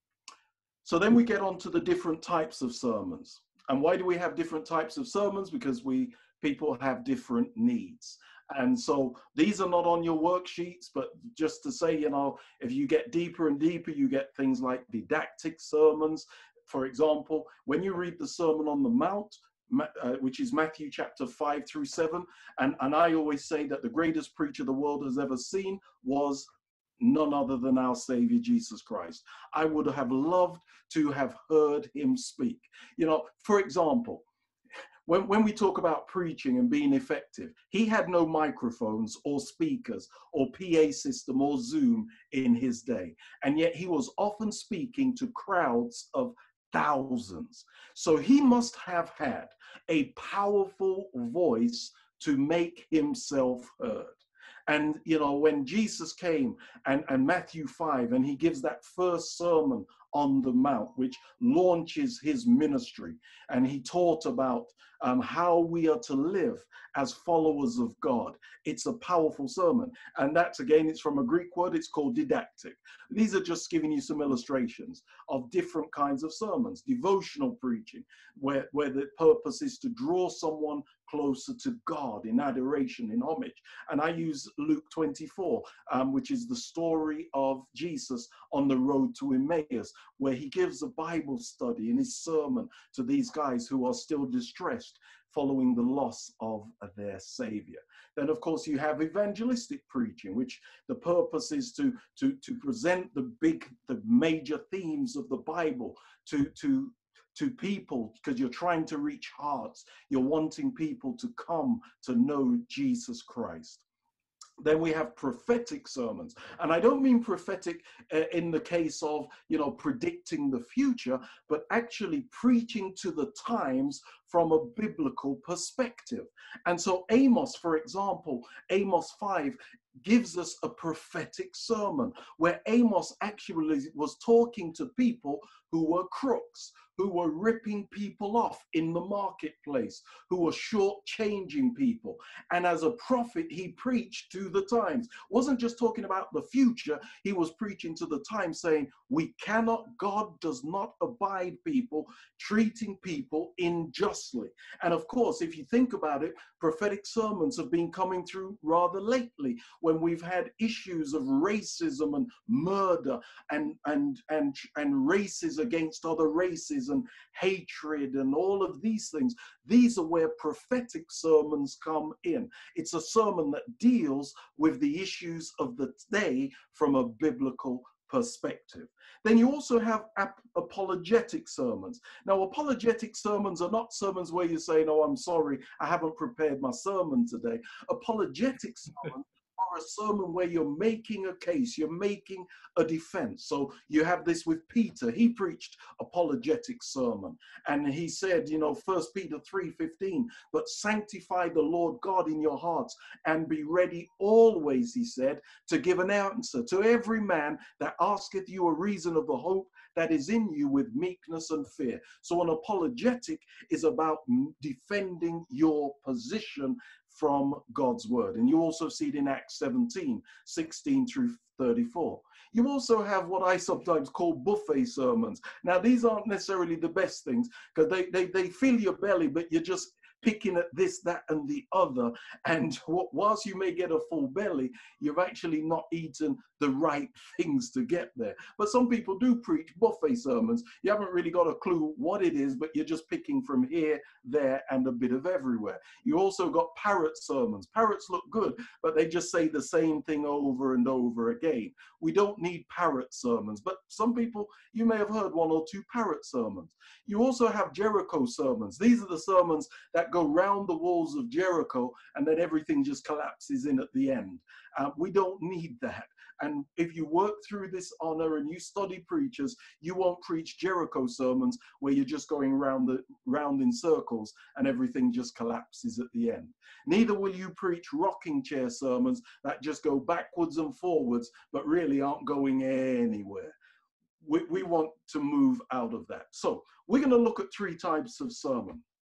So then we get on to the different types of sermons. And why do we have different types of sermons? Because we people have different needs. And so these are not on your worksheets, but just to say, you know, if you get deeper and deeper, you get things like didactic sermons. For example, when you read the Sermon on the Mount, uh, which is Matthew chapter five through seven, and, and I always say that the greatest preacher the world has ever seen was none other than our Savior, Jesus Christ. I would have loved to have heard him speak. You know, for example, When, when we talk about preaching and being effective, he had no microphones or speakers or P A system or Zoom in his day. And yet he was often speaking to crowds of thousands. So he must have had a powerful voice to make himself heard. And, you know, when Jesus came and, and Matthew five, and he gives that first sermon on the Mount, which launches his ministry, and he taught about um, how we are to live as followers of God. It's a powerful sermon. And that's, again, it's from a Greek word, it's called didactic. These are just giving you some illustrations of different kinds of sermons. Devotional preaching, where, where the purpose is to draw someone closer to God in adoration, in homage. And I use Luke twenty-four, um, which is the story of Jesus on the road to Emmaus, where he gives a Bible study in his sermon to these guys who are still distressed following the loss of their Savior. Then, of course, you have evangelistic preaching, which the purpose is to, to, to present the big, the major themes of the Bible to, to, to people, because you're trying to reach hearts. You're wanting people to come to know Jesus Christ. Then we have prophetic sermons. And I don't mean prophetic uh, in the case of, you know, predicting the future, but actually preaching to the times from a biblical perspective. And so Amos, for example, Amos five gives us a prophetic sermon where Amos actually was talking to people who were crooks, who were ripping people off in the marketplace, who were shortchanging people. And as a prophet, he preached to the times. Wasn't just talking about the future, he was preaching to the times, saying, we cannot, God does not abide people treating people unjustly. And of course, if you think about it, prophetic sermons have been coming through rather lately, when we've had issues of racism and murder and, and, and, and races against other races and hatred and all of these things. These are where prophetic sermons come in. It's a sermon that deals with the issues of the day from a biblical perspective. Then you also have ap- apologetic sermons. Now, apologetic sermons are not sermons where you say, no, I'm sorry, I haven't prepared my sermon today. Apologetic sermons are a sermon where you're making a case, you're making a defense. So you have this with Peter. He preached apologetic sermon, and he said, you know, First Peter three fifteen, but sanctify the Lord God in your hearts and be ready always, he said, to give an answer to every man that asketh you a reason of the hope that is in you with meekness and fear. So an apologetic is about defending your position from God's word. And you also see it in Acts seventeen, sixteen through thirty-four. You also have what I sometimes call buffet sermons. Now, these aren't necessarily the best things, because they, they, they fill your belly, but you're just picking at this, that, and the other. And whilst you may get a full belly, you've actually not eaten the right things to get there. But some people do preach buffet sermons. You haven't really got a clue what it is, but you're just picking from here, there, and a bit of everywhere. You also got parrot sermons. Parrots look good, but they just say the same thing over and over again. We don't need parrot sermons, but some people, you may have heard one or two parrot sermons. You also have Jericho sermons. These are the sermons that go round the walls of Jericho and then everything just collapses in at the end. Uh, we don't need that. And if you work through this honor and you study preachers, you won't preach Jericho sermons where you're just going round the round in circles and everything just collapses at the end. Neither will you preach rocking chair sermons that just go backwards and forwards, but really aren't going anywhere. We, we want to move out of that. So we're going to look at three types of sermon.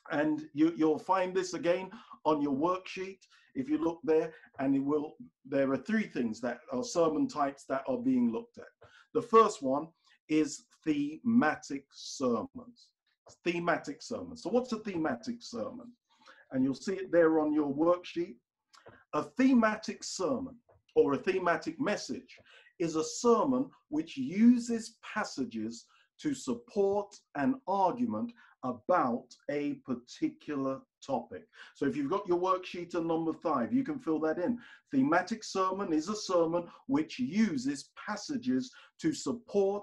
And you, you'll find this again on your worksheet. If you look there, and it will, there are three things that are sermon types that are being looked at. The first one is thematic sermons. Thematic sermons. So what's a thematic sermon? And you'll see it there on your worksheet. A thematic sermon or a thematic message is a sermon which uses passages to support an argument about a particular topic. So if you've got your worksheet on number five, you can fill that in. Thematic sermon is a sermon which uses passages to support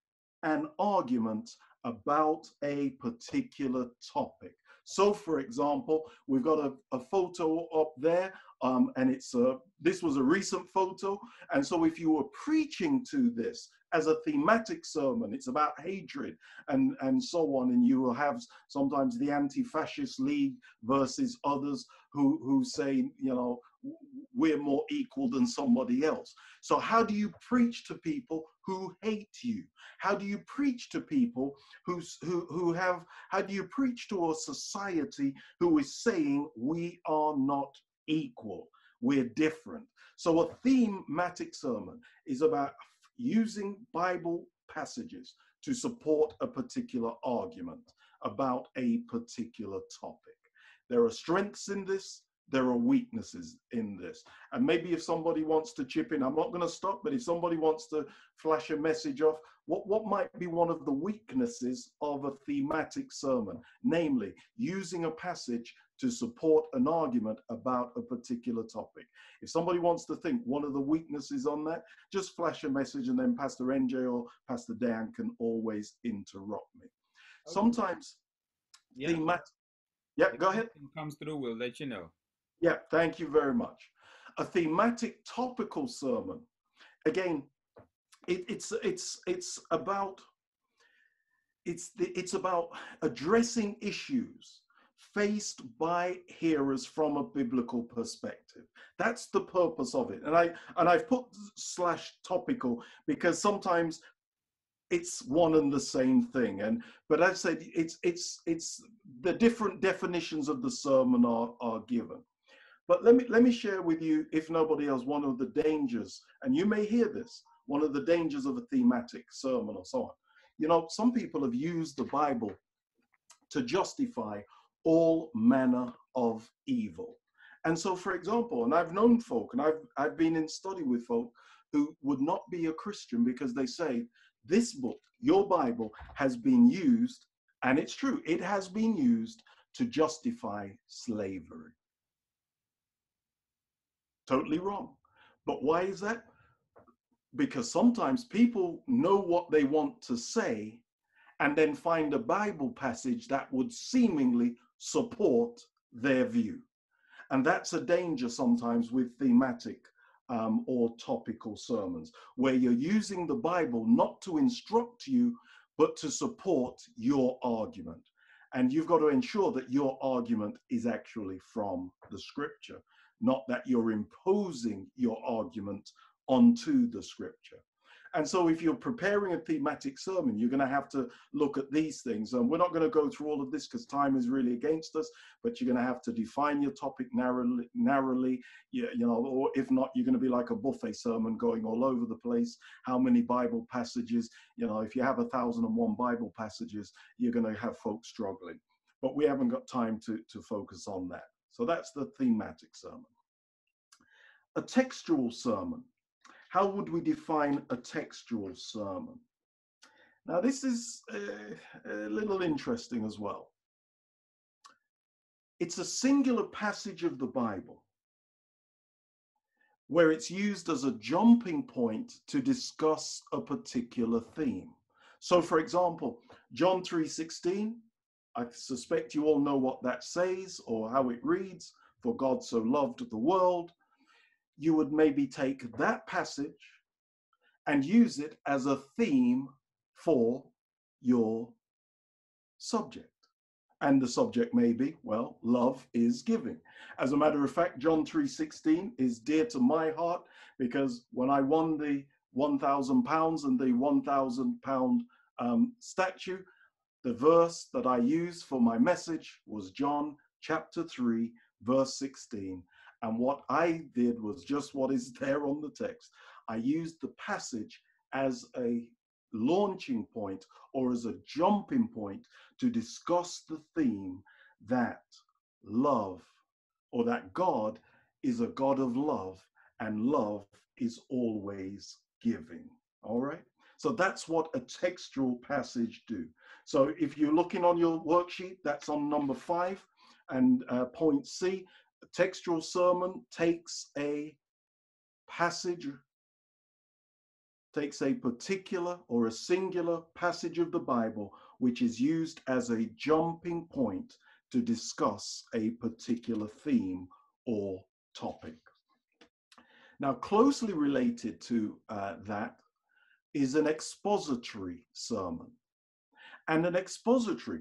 an argument about a particular topic. So for example, we've got a, a photo up there, um, and it's a, this was a recent photo. And so if you were preaching to this as a thematic sermon, it's about hatred and, and so on, and you will have sometimes the anti-fascist league versus others who, who say, you know, we're more equal than somebody else. So how do you preach to people who hate you? How do you preach to people who's, who, who have, how do you preach to a society who is saying we are not equal, we're different? So a thematic sermon is about using Bible passages to support a particular argument about a particular topic. There are strengths in this, there are weaknesses in this. And maybe if somebody wants to chip in, I'm not going to stop, but if somebody wants to flash a message off, what, what might be one of the weaknesses of a thematic sermon? Namely, using a passage to support an argument about a particular topic. If somebody wants to think one of the weaknesses on that, just flash a message, and then Pastor N J or Pastor Dan can always interrupt me. Okay. Sometimes yeah. thematic, yeah, if go ahead. Comes through, we'll let you know. Yeah, thank you very much. A thematic topical sermon, again, it, it's it's it's about it's the, it's about addressing issues faced by hearers from a biblical perspective. That's the purpose of it. And I and I've put slash topical because sometimes it's one and the same thing. And but I said it's it's it's the different definitions of the sermon are are given. But let me let me share with you, if nobody else, one of the dangers, and you may hear this, one of the dangers of a thematic sermon or so on. You know, some people have used the Bible to justify all manner of evil. And so, for example, and I've known folk, and I've I've been in study with folk who would not be a Christian because they say, this book, your Bible, has been used, and it's true, it has been used to justify slavery. Totally wrong. But why is that? Because sometimes people know what they want to say and then find a Bible passage that would seemingly support their view. And that's a danger sometimes with thematic um, or topical sermons, where you're using the Bible not to instruct you, but to support your argument. And you've got to ensure that your argument is actually from the scripture, not that you're imposing your argument onto the scripture. And so if you're preparing a thematic sermon, you're going to have to look at these things. And we're not going to go through all of this because time is really against us, but you're going to have to define your topic narrowly, narrowly you, you know, or if not, you're going to be like a buffet sermon going all over the place. How many Bible passages? You know, if you have a thousand and one Bible passages, you're going to have folks struggling. But we haven't got time to, to focus on that. So that's the thematic sermon. A textual sermon. How would we define a textual sermon? Now, this is uh, a little interesting as well. It's a singular passage of the Bible where it's used as a jumping point to discuss a particular theme. So, for example, John three sixteen, I suspect you all know what that says or how it reads, for God so loved the world. You would maybe take that passage and use it as a theme for your subject. And the subject may be, well, love is giving. As a matter of fact, John three sixteen is dear to my heart because when I won the one thousand pounds and the one thousand pound um, statue, The verse that I used for my message was John chapter three, verse sixteen. And what I did was just what is there on the text. I used the passage as a launching point or as a jumping point to discuss the theme that love, or that God is a God of love, and love is always giving. All right. So that's what a textual passage do. So if you're looking on your worksheet, that's on number five, and uh, point C, a textual sermon takes a passage, takes a particular or a singular passage of the Bible, which is used as a jumping point to discuss a particular theme or topic. Now, closely related to uh, that is an expository sermon. And an expository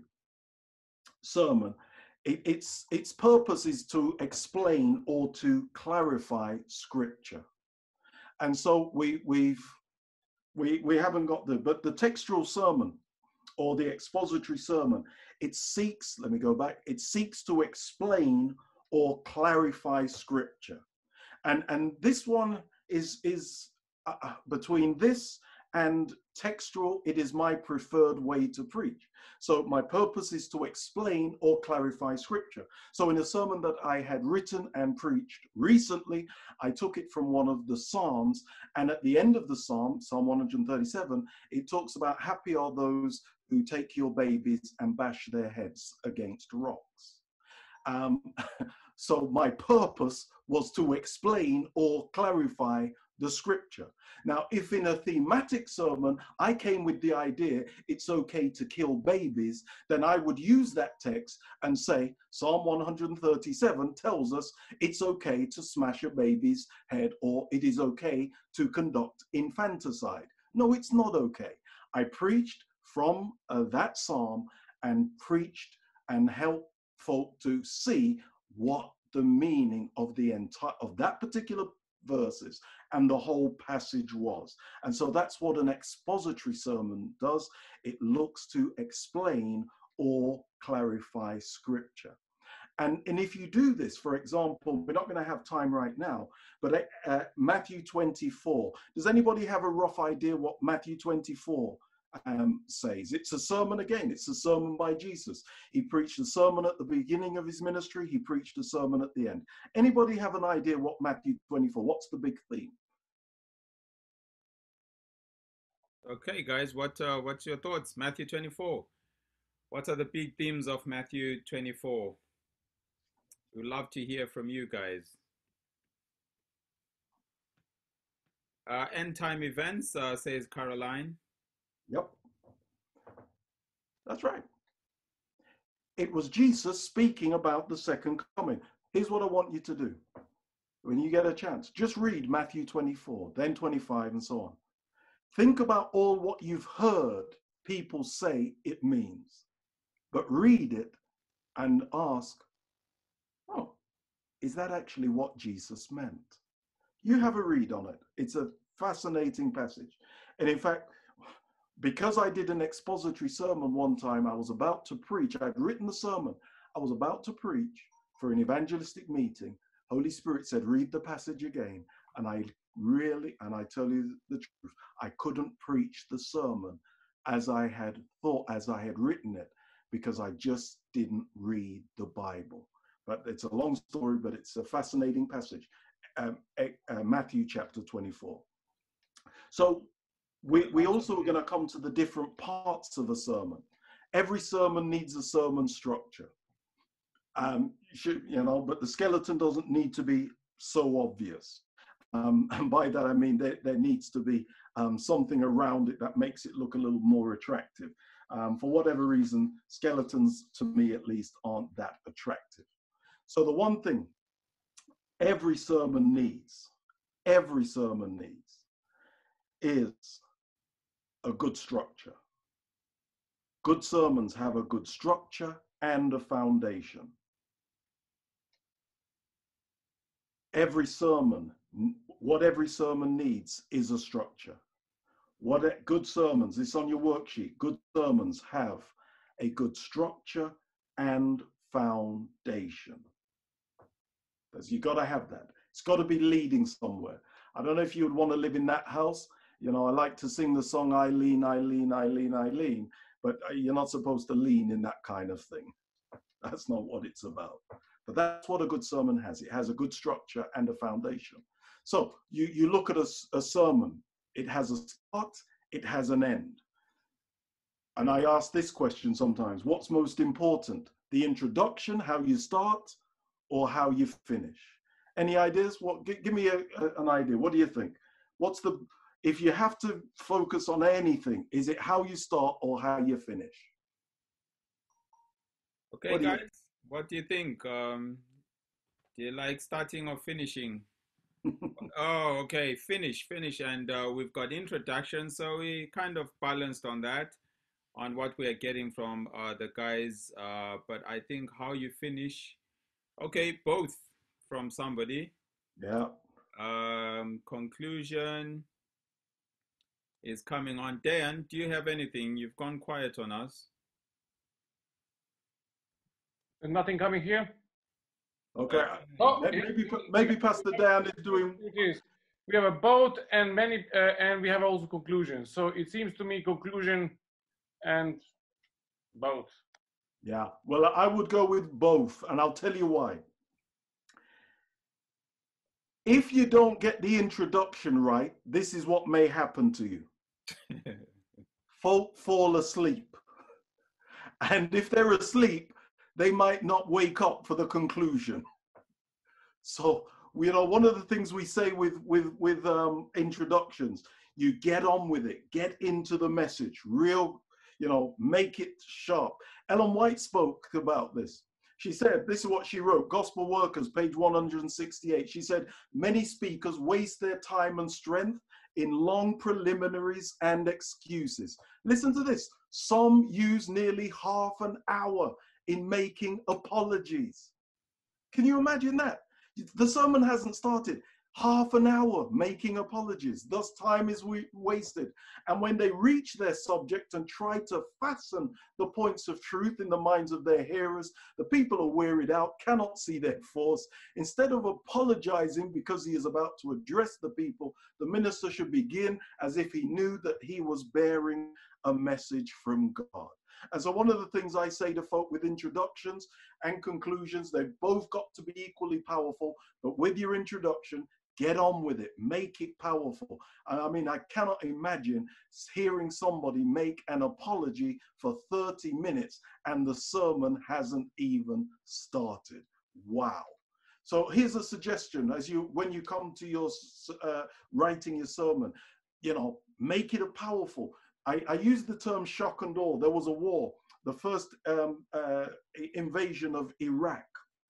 sermon, it, its, its purpose is to explain or to clarify scripture. And so we, we've, we, we haven't got the, but the textual sermon or the expository sermon, it seeks, let me go back, it seeks to explain or clarify scripture. And, and this one is, is uh, between this and textual, it is my preferred way to preach. So my purpose is to explain or clarify scripture. So in a sermon that I had written and preached recently, I took it from one of the Psalms, and at the end of the Psalm, Psalm one hundred thirty-seven, it talks about happy are those who take your babies and bash their heads against rocks. Um, so my purpose was to explain or clarify the scripture. Now, if in a thematic sermon, I came with the idea it's okay to kill babies, then I would use that text and say, Psalm one hundred thirty-seven tells us it's okay to smash a baby's head, or it is okay to conduct infanticide. No, it's not okay. I preached from uh, that Psalm and preached and helped folk to see what the meaning of the entire, of that particular verses and the whole passage was. And so that's what an expository sermon does. It looks to explain or clarify scripture. And, and if you do this, for example, we're not going to have time right now, but uh, Matthew twenty-four, does anybody have a rough idea what Matthew twenty-four um, says? It's a sermon again. It's a sermon by Jesus. He preached a sermon at the beginning of his ministry. He preached a sermon at the end. Anybody have an idea what Matthew twenty-four, what's the big theme? Okay, guys, what uh, what's your thoughts? Matthew twenty-four. What are the big themes of Matthew twenty-four? We'd love to hear from you guys. Uh, end time events, uh, says Caroline. Yep, that's right. It was Jesus speaking about the second coming. Here's what I want you to do. When you get a chance, just read Matthew twenty-four, then twenty-five, and so on. Think about all what you've heard people say it means, but read it and ask, oh, is that actually what Jesus meant? You have a read on it. It's a fascinating passage. And in fact, because I did an expository sermon one time, I was about to preach. I'd written the sermon. I was about to preach for an evangelistic meeting. Holy Spirit said, read the passage again. And I really, and I tell you the truth, I couldn't preach the sermon as I had thought, as I had written it, because I just didn't read the Bible. But it's a long story, but it's a fascinating passage. Um, uh, Matthew chapter twenty-four. So we, we also are going to come to the different parts of a sermon. Every sermon needs a sermon structure. Um, should, you know, but the skeleton doesn't need to be so obvious. Um, and by that, I mean there, there needs to be um, something around it that makes it look a little more attractive. Um, for whatever reason, skeletons, to me at least, aren't that attractive. So the one thing every sermon needs, every sermon needs, is a good structure. Good sermons have a good structure and a foundation. Every sermon, what every sermon needs is a structure. What good sermons, it's on your worksheet, good sermons have a good structure and foundation. Because you got to have that. It's got to be leading somewhere. I don't know if you would want to live in that house. You know, I like to sing the song, I lean, I lean, I lean, I lean, but you're not supposed to lean in that kind of thing. That's not what it's about. But that's what a good sermon has. It has a good structure and a foundation. So you, you look at a, a sermon, it has a start, it has an end. And I ask this question sometimes, what's most important? The introduction, how you start, or how you finish? Any ideas? What? Give, give me a, a, an idea. What do you think? What's the, if you have to focus on anything, is it how you start or how you finish? Okay, what guys, you, what do you think? Um, do you like starting or finishing? Oh, okay, finish, finish. And uh, we've got introduction, so we kind of balanced on that, on what we are getting from uh, the guys. Uh, but I think how you finish, okay, both from somebody. Yeah. Um, conclusion is coming on. Dan, do you have anything? You've gone quiet on us. There's nothing coming here. Okay. Oh, maybe maybe Pastor Dan is doing. It is. We have a both and many, uh, and we have also conclusions. So it seems to me conclusion and both. Yeah. Well, I would go with both, and I'll tell you why. If you don't get the introduction right, this is what may happen to you. Folk fall asleep. And if they're asleep, they might not wake up for the conclusion. So, you know, one of the things we say with, with, with um, introductions, you get on with it, get into the message, real, you know, make it sharp. Ellen White spoke about this. She said, this is what she wrote, Gospel Workers, page one hundred sixty-eight. She said, many speakers waste their time and strength in long preliminaries and excuses. Listen to this. Some use nearly half an hour in making apologies. Can you imagine that? The sermon hasn't started. Half an hour making apologies. Thus time is wasted. And when they reach their subject and try to fasten the points of truth in the minds of their hearers, the people are wearied out, cannot see their force. Instead of apologizing because he is about to address the people, the minister should begin as if he knew that he was bearing a message from God. And so one of the things I say to folk with introductions and conclusions, they've both got to be equally powerful, but with your introduction, get on with it, make it powerful. And I mean, I cannot imagine hearing somebody make an apology for thirty minutes and the sermon hasn't even started. Wow. So here's a suggestion as you, when you come to your uh, writing your sermon, you know, make it a powerful. I, I use the term shock and awe. There was a war, the first um, uh, invasion of Iraq.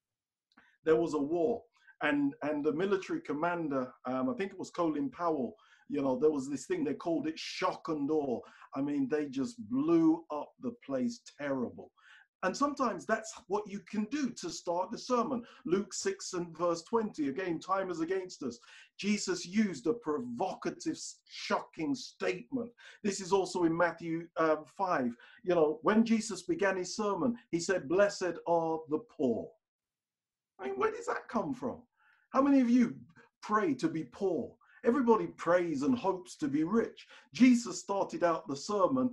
There was a war. And, and the military commander, um, I think it was Colin Powell, you know, there was this thing, they called it shock and awe. I mean, they just blew up the place terrible. And sometimes that's what you can do to start the sermon. Luke six and verse twenty, again, time is against us. Jesus used a provocative, shocking statement. This is also in Matthew um, five. You know, when Jesus began his sermon, he said, blessed are the poor. I mean, where does that come from? How many of you pray to be poor? Everybody prays and hopes to be rich. Jesus started out the sermon,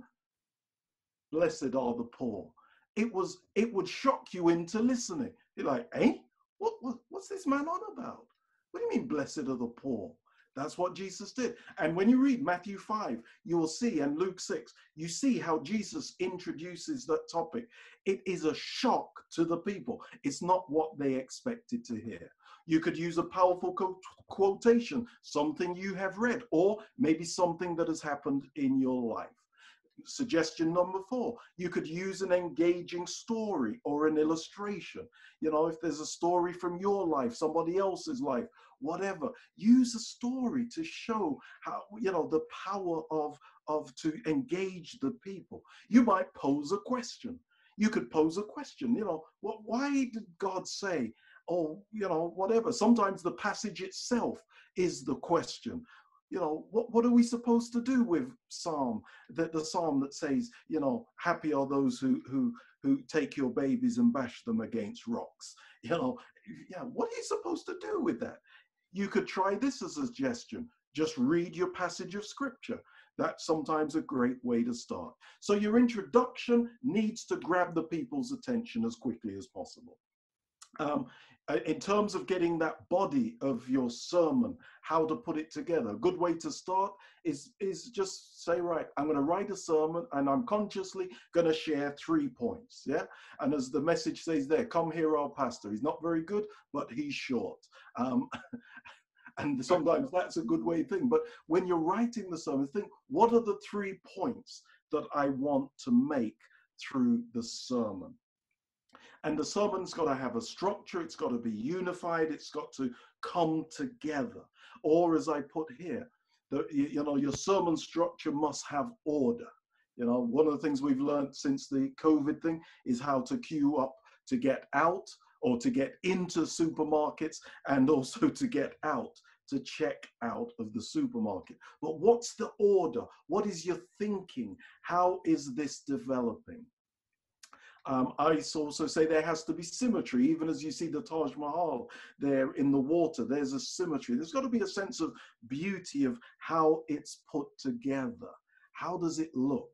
blessed are the poor. It was, it would shock you into listening. You're like, eh? What, what, what's this man on about? What do you mean, blessed are the poor? That's what Jesus did. And when you read Matthew five, you will see, and Luke six, you see how Jesus introduces that topic. It is a shock to the people. It's not what they expected to hear. You could use a powerful quotation, something you have read, or maybe something that has happened in your life. Suggestion number four, you could use an engaging story or an illustration. You know, if there's a story from your life, somebody else's life, whatever, use a story to show how, you know, the power of, of to engage the people. You might pose a question. You could pose a question, you know, what, why did God say, or, you know, whatever. Sometimes the passage itself is the question. You know, what, what are we supposed to do with Psalm, that the Psalm that says, you know, happy are those who, who, who take your babies and bash them against rocks? You know, yeah, what are you supposed to do with that? You could try this as a suggestion. Just read your passage of scripture. That's sometimes a great way to start. So your introduction needs to grab the people's attention as quickly as possible. Um, in terms of getting that body of your sermon, how to put it together, a good way to start is, is just say, right, I'm going to write a sermon and I'm consciously going to share three points. Yeah. And as the message says there, come hear our pastor. He's not very good, but he's short. Um, and sometimes that's a good way to think. But when you're writing the sermon, think, what are the three points that I want to make through the sermon? And the sermon's got to have a structure, it's got to be unified, it's got to come together. Or as I put here, the, you know, your sermon structure must have order. You know, one of the things we've learned since the COVID thing is how to queue up to get out or to get into supermarkets, and also to get out, to check out of the supermarket. But what's the order? What is your thinking? How is this developing? Um, I also say there has to be symmetry, even as you see the Taj Mahal there in the water, there's a symmetry. There's got to be a sense of beauty of how it's put together. How does it look?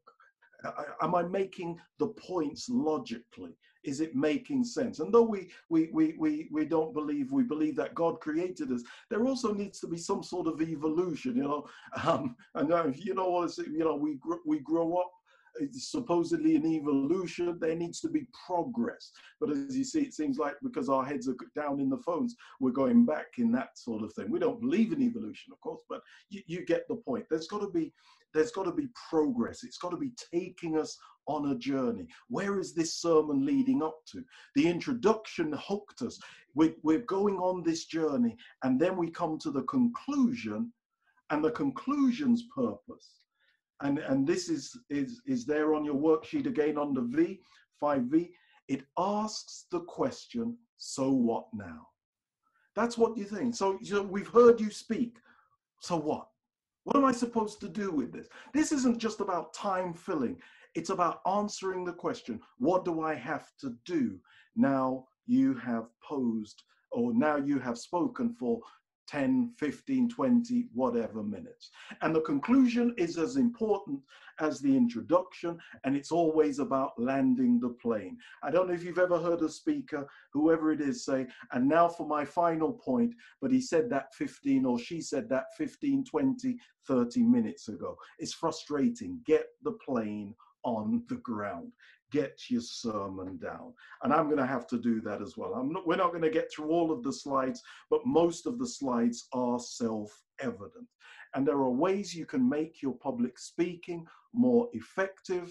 Am I making the points logically? Is it making sense? And though we, we, we, we, we don't believe, we believe that God created us, there also needs to be some sort of evolution, you know. Um, and uh, you know, you know, we, gr we grow up, it's supposedly an evolution, there needs to be progress. But as you see, it seems like because our heads are down in the phones, we're going back in that sort of thing. We don't believe in evolution, of course, but you, you get the point. There's got to be, there's got to be progress. It's got to be taking us on a journey. Where is this sermon leading up to? The introduction hooked us. We're, we're going on this journey, and then we come to the conclusion, and the conclusion's purpose. And, and this is, is, is there on your worksheet again under V, five V. It asks the question, so what now? That's what you think. So, so we've heard you speak. So what? What am I supposed to do with this? This isn't just about time filling. It's about answering the question, what do I have to do now you have posed, or now you have spoken for ten, fifteen, twenty, whatever minutes. And the conclusion is as important as the introduction, and it's always about landing the plane. I don't know if you've ever heard a speaker, whoever it is, say, and now for my final point, but he said that fifteen, or she said that fifteen, twenty, thirty minutes ago. It's frustrating. Get the plane on the ground. Get your sermon down. And I'm going to have to do that as well. I'm not, we're not going to get through all of the slides, but most of the slides are self-evident. And there are ways you can make your public speaking more effective,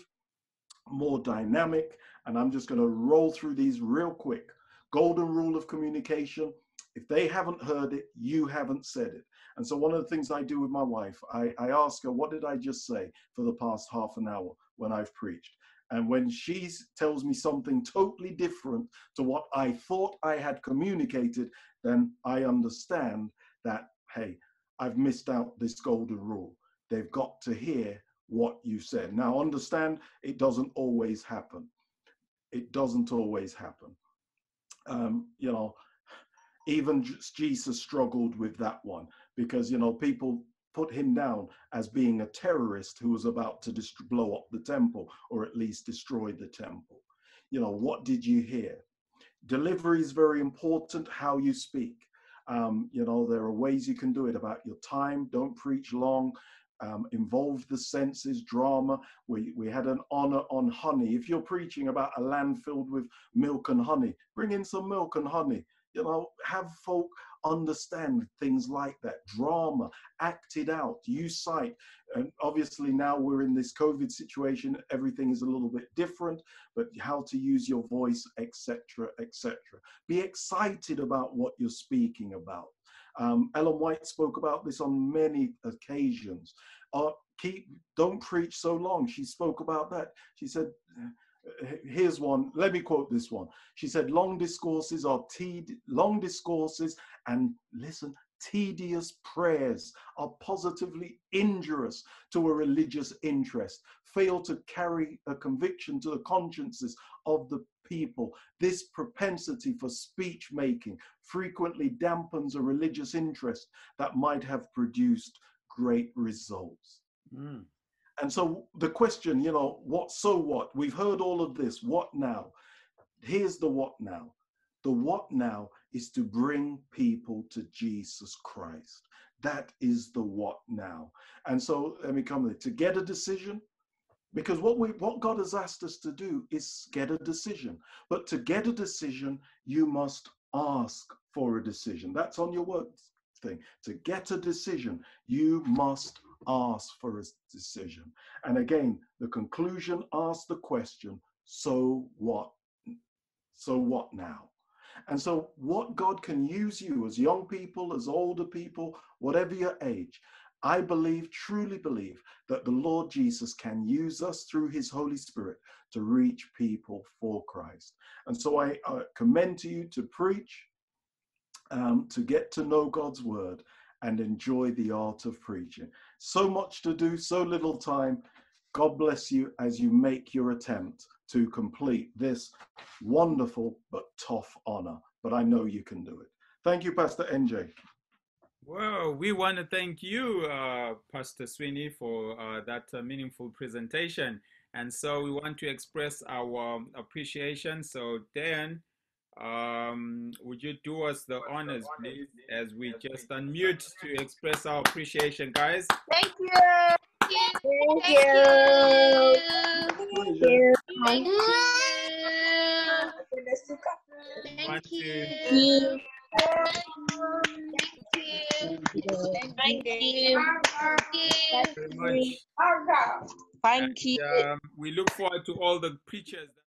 more dynamic. And I'm just going to roll through these real quick. Golden rule of communication. If they haven't heard it, you haven't said it. And so one of the things I do with my wife, I, I ask her, what did I just say for the past half an hour when I've preached? And when she tells me something totally different to what I thought I had communicated, then I understand that, hey, I've missed out this golden rule. They've got to hear what you said. Now, understand, it doesn't always happen. It doesn't always happen. Um, you know, even Jesus struggled with that one because, you know, people put him down as being a terrorist who was about to blow up the temple, or at least destroy the temple. You know, what did you hear? Delivery is very important, how you speak. Um, you know, there are ways you can do it about your time. Don't preach long. Um, involve the senses, drama. We, we had an honor on honey. If you're preaching about a land filled with milk and honey, bring in some milk and honey. You know, have folk understand things like that. Drama, act it out, use Cite. And obviously now we're in this COVID situation, everything is a little bit different, but how to use your voice, et cetera, et cetera. Be excited about what you're speaking about. Um, Ellen White spoke about this on many occasions. Uh, keep, don't preach so long. She spoke about that. She said, here's one, let me quote this one. She said, long discourses are tedious, long discourses and listen, tedious prayers are positively injurious to a religious interest, fail to carry a conviction to the consciences of the people. This propensity for speech making frequently dampens a religious interest that might have produced great results. Mm. And so the question, you know, what, so what? We've heard all of this. What now? Here's the what now. The what now is to bring people to Jesus Christ. That is the what now. And so let me come there. To get a decision, because what we what God has asked us to do is get a decision. But to get a decision, you must ask for a decision. That's on your work thing. To get a decision, you must ask for a decision. And again, the conclusion asks the question, so what? So what now? And so what God can use you as young people, as older people, whatever your age, I believe, truly believe that the Lord Jesus can use us through his Holy Spirit to reach people for Christ. And so I uh, commend to you to preach, um, to get to know God's word and enjoy the art of preaching. So much to do, so little time. God bless you as you make your attempt to complete this wonderful but tough honor. But I know you can do it. Thank you, Pastor N J. Well, we want to thank you, uh, Pastor Sweeney, for uh, that uh, meaningful presentation. And so we want to express our um, appreciation. So Dan, um, would you do us the honors, please, as we just unmute to express our appreciation, guys? Thank you. Thank you. Thank you. Thank you. One, two. Thank you. Thank you. Very much. Thank you. And, um, we look forward to all the preachers.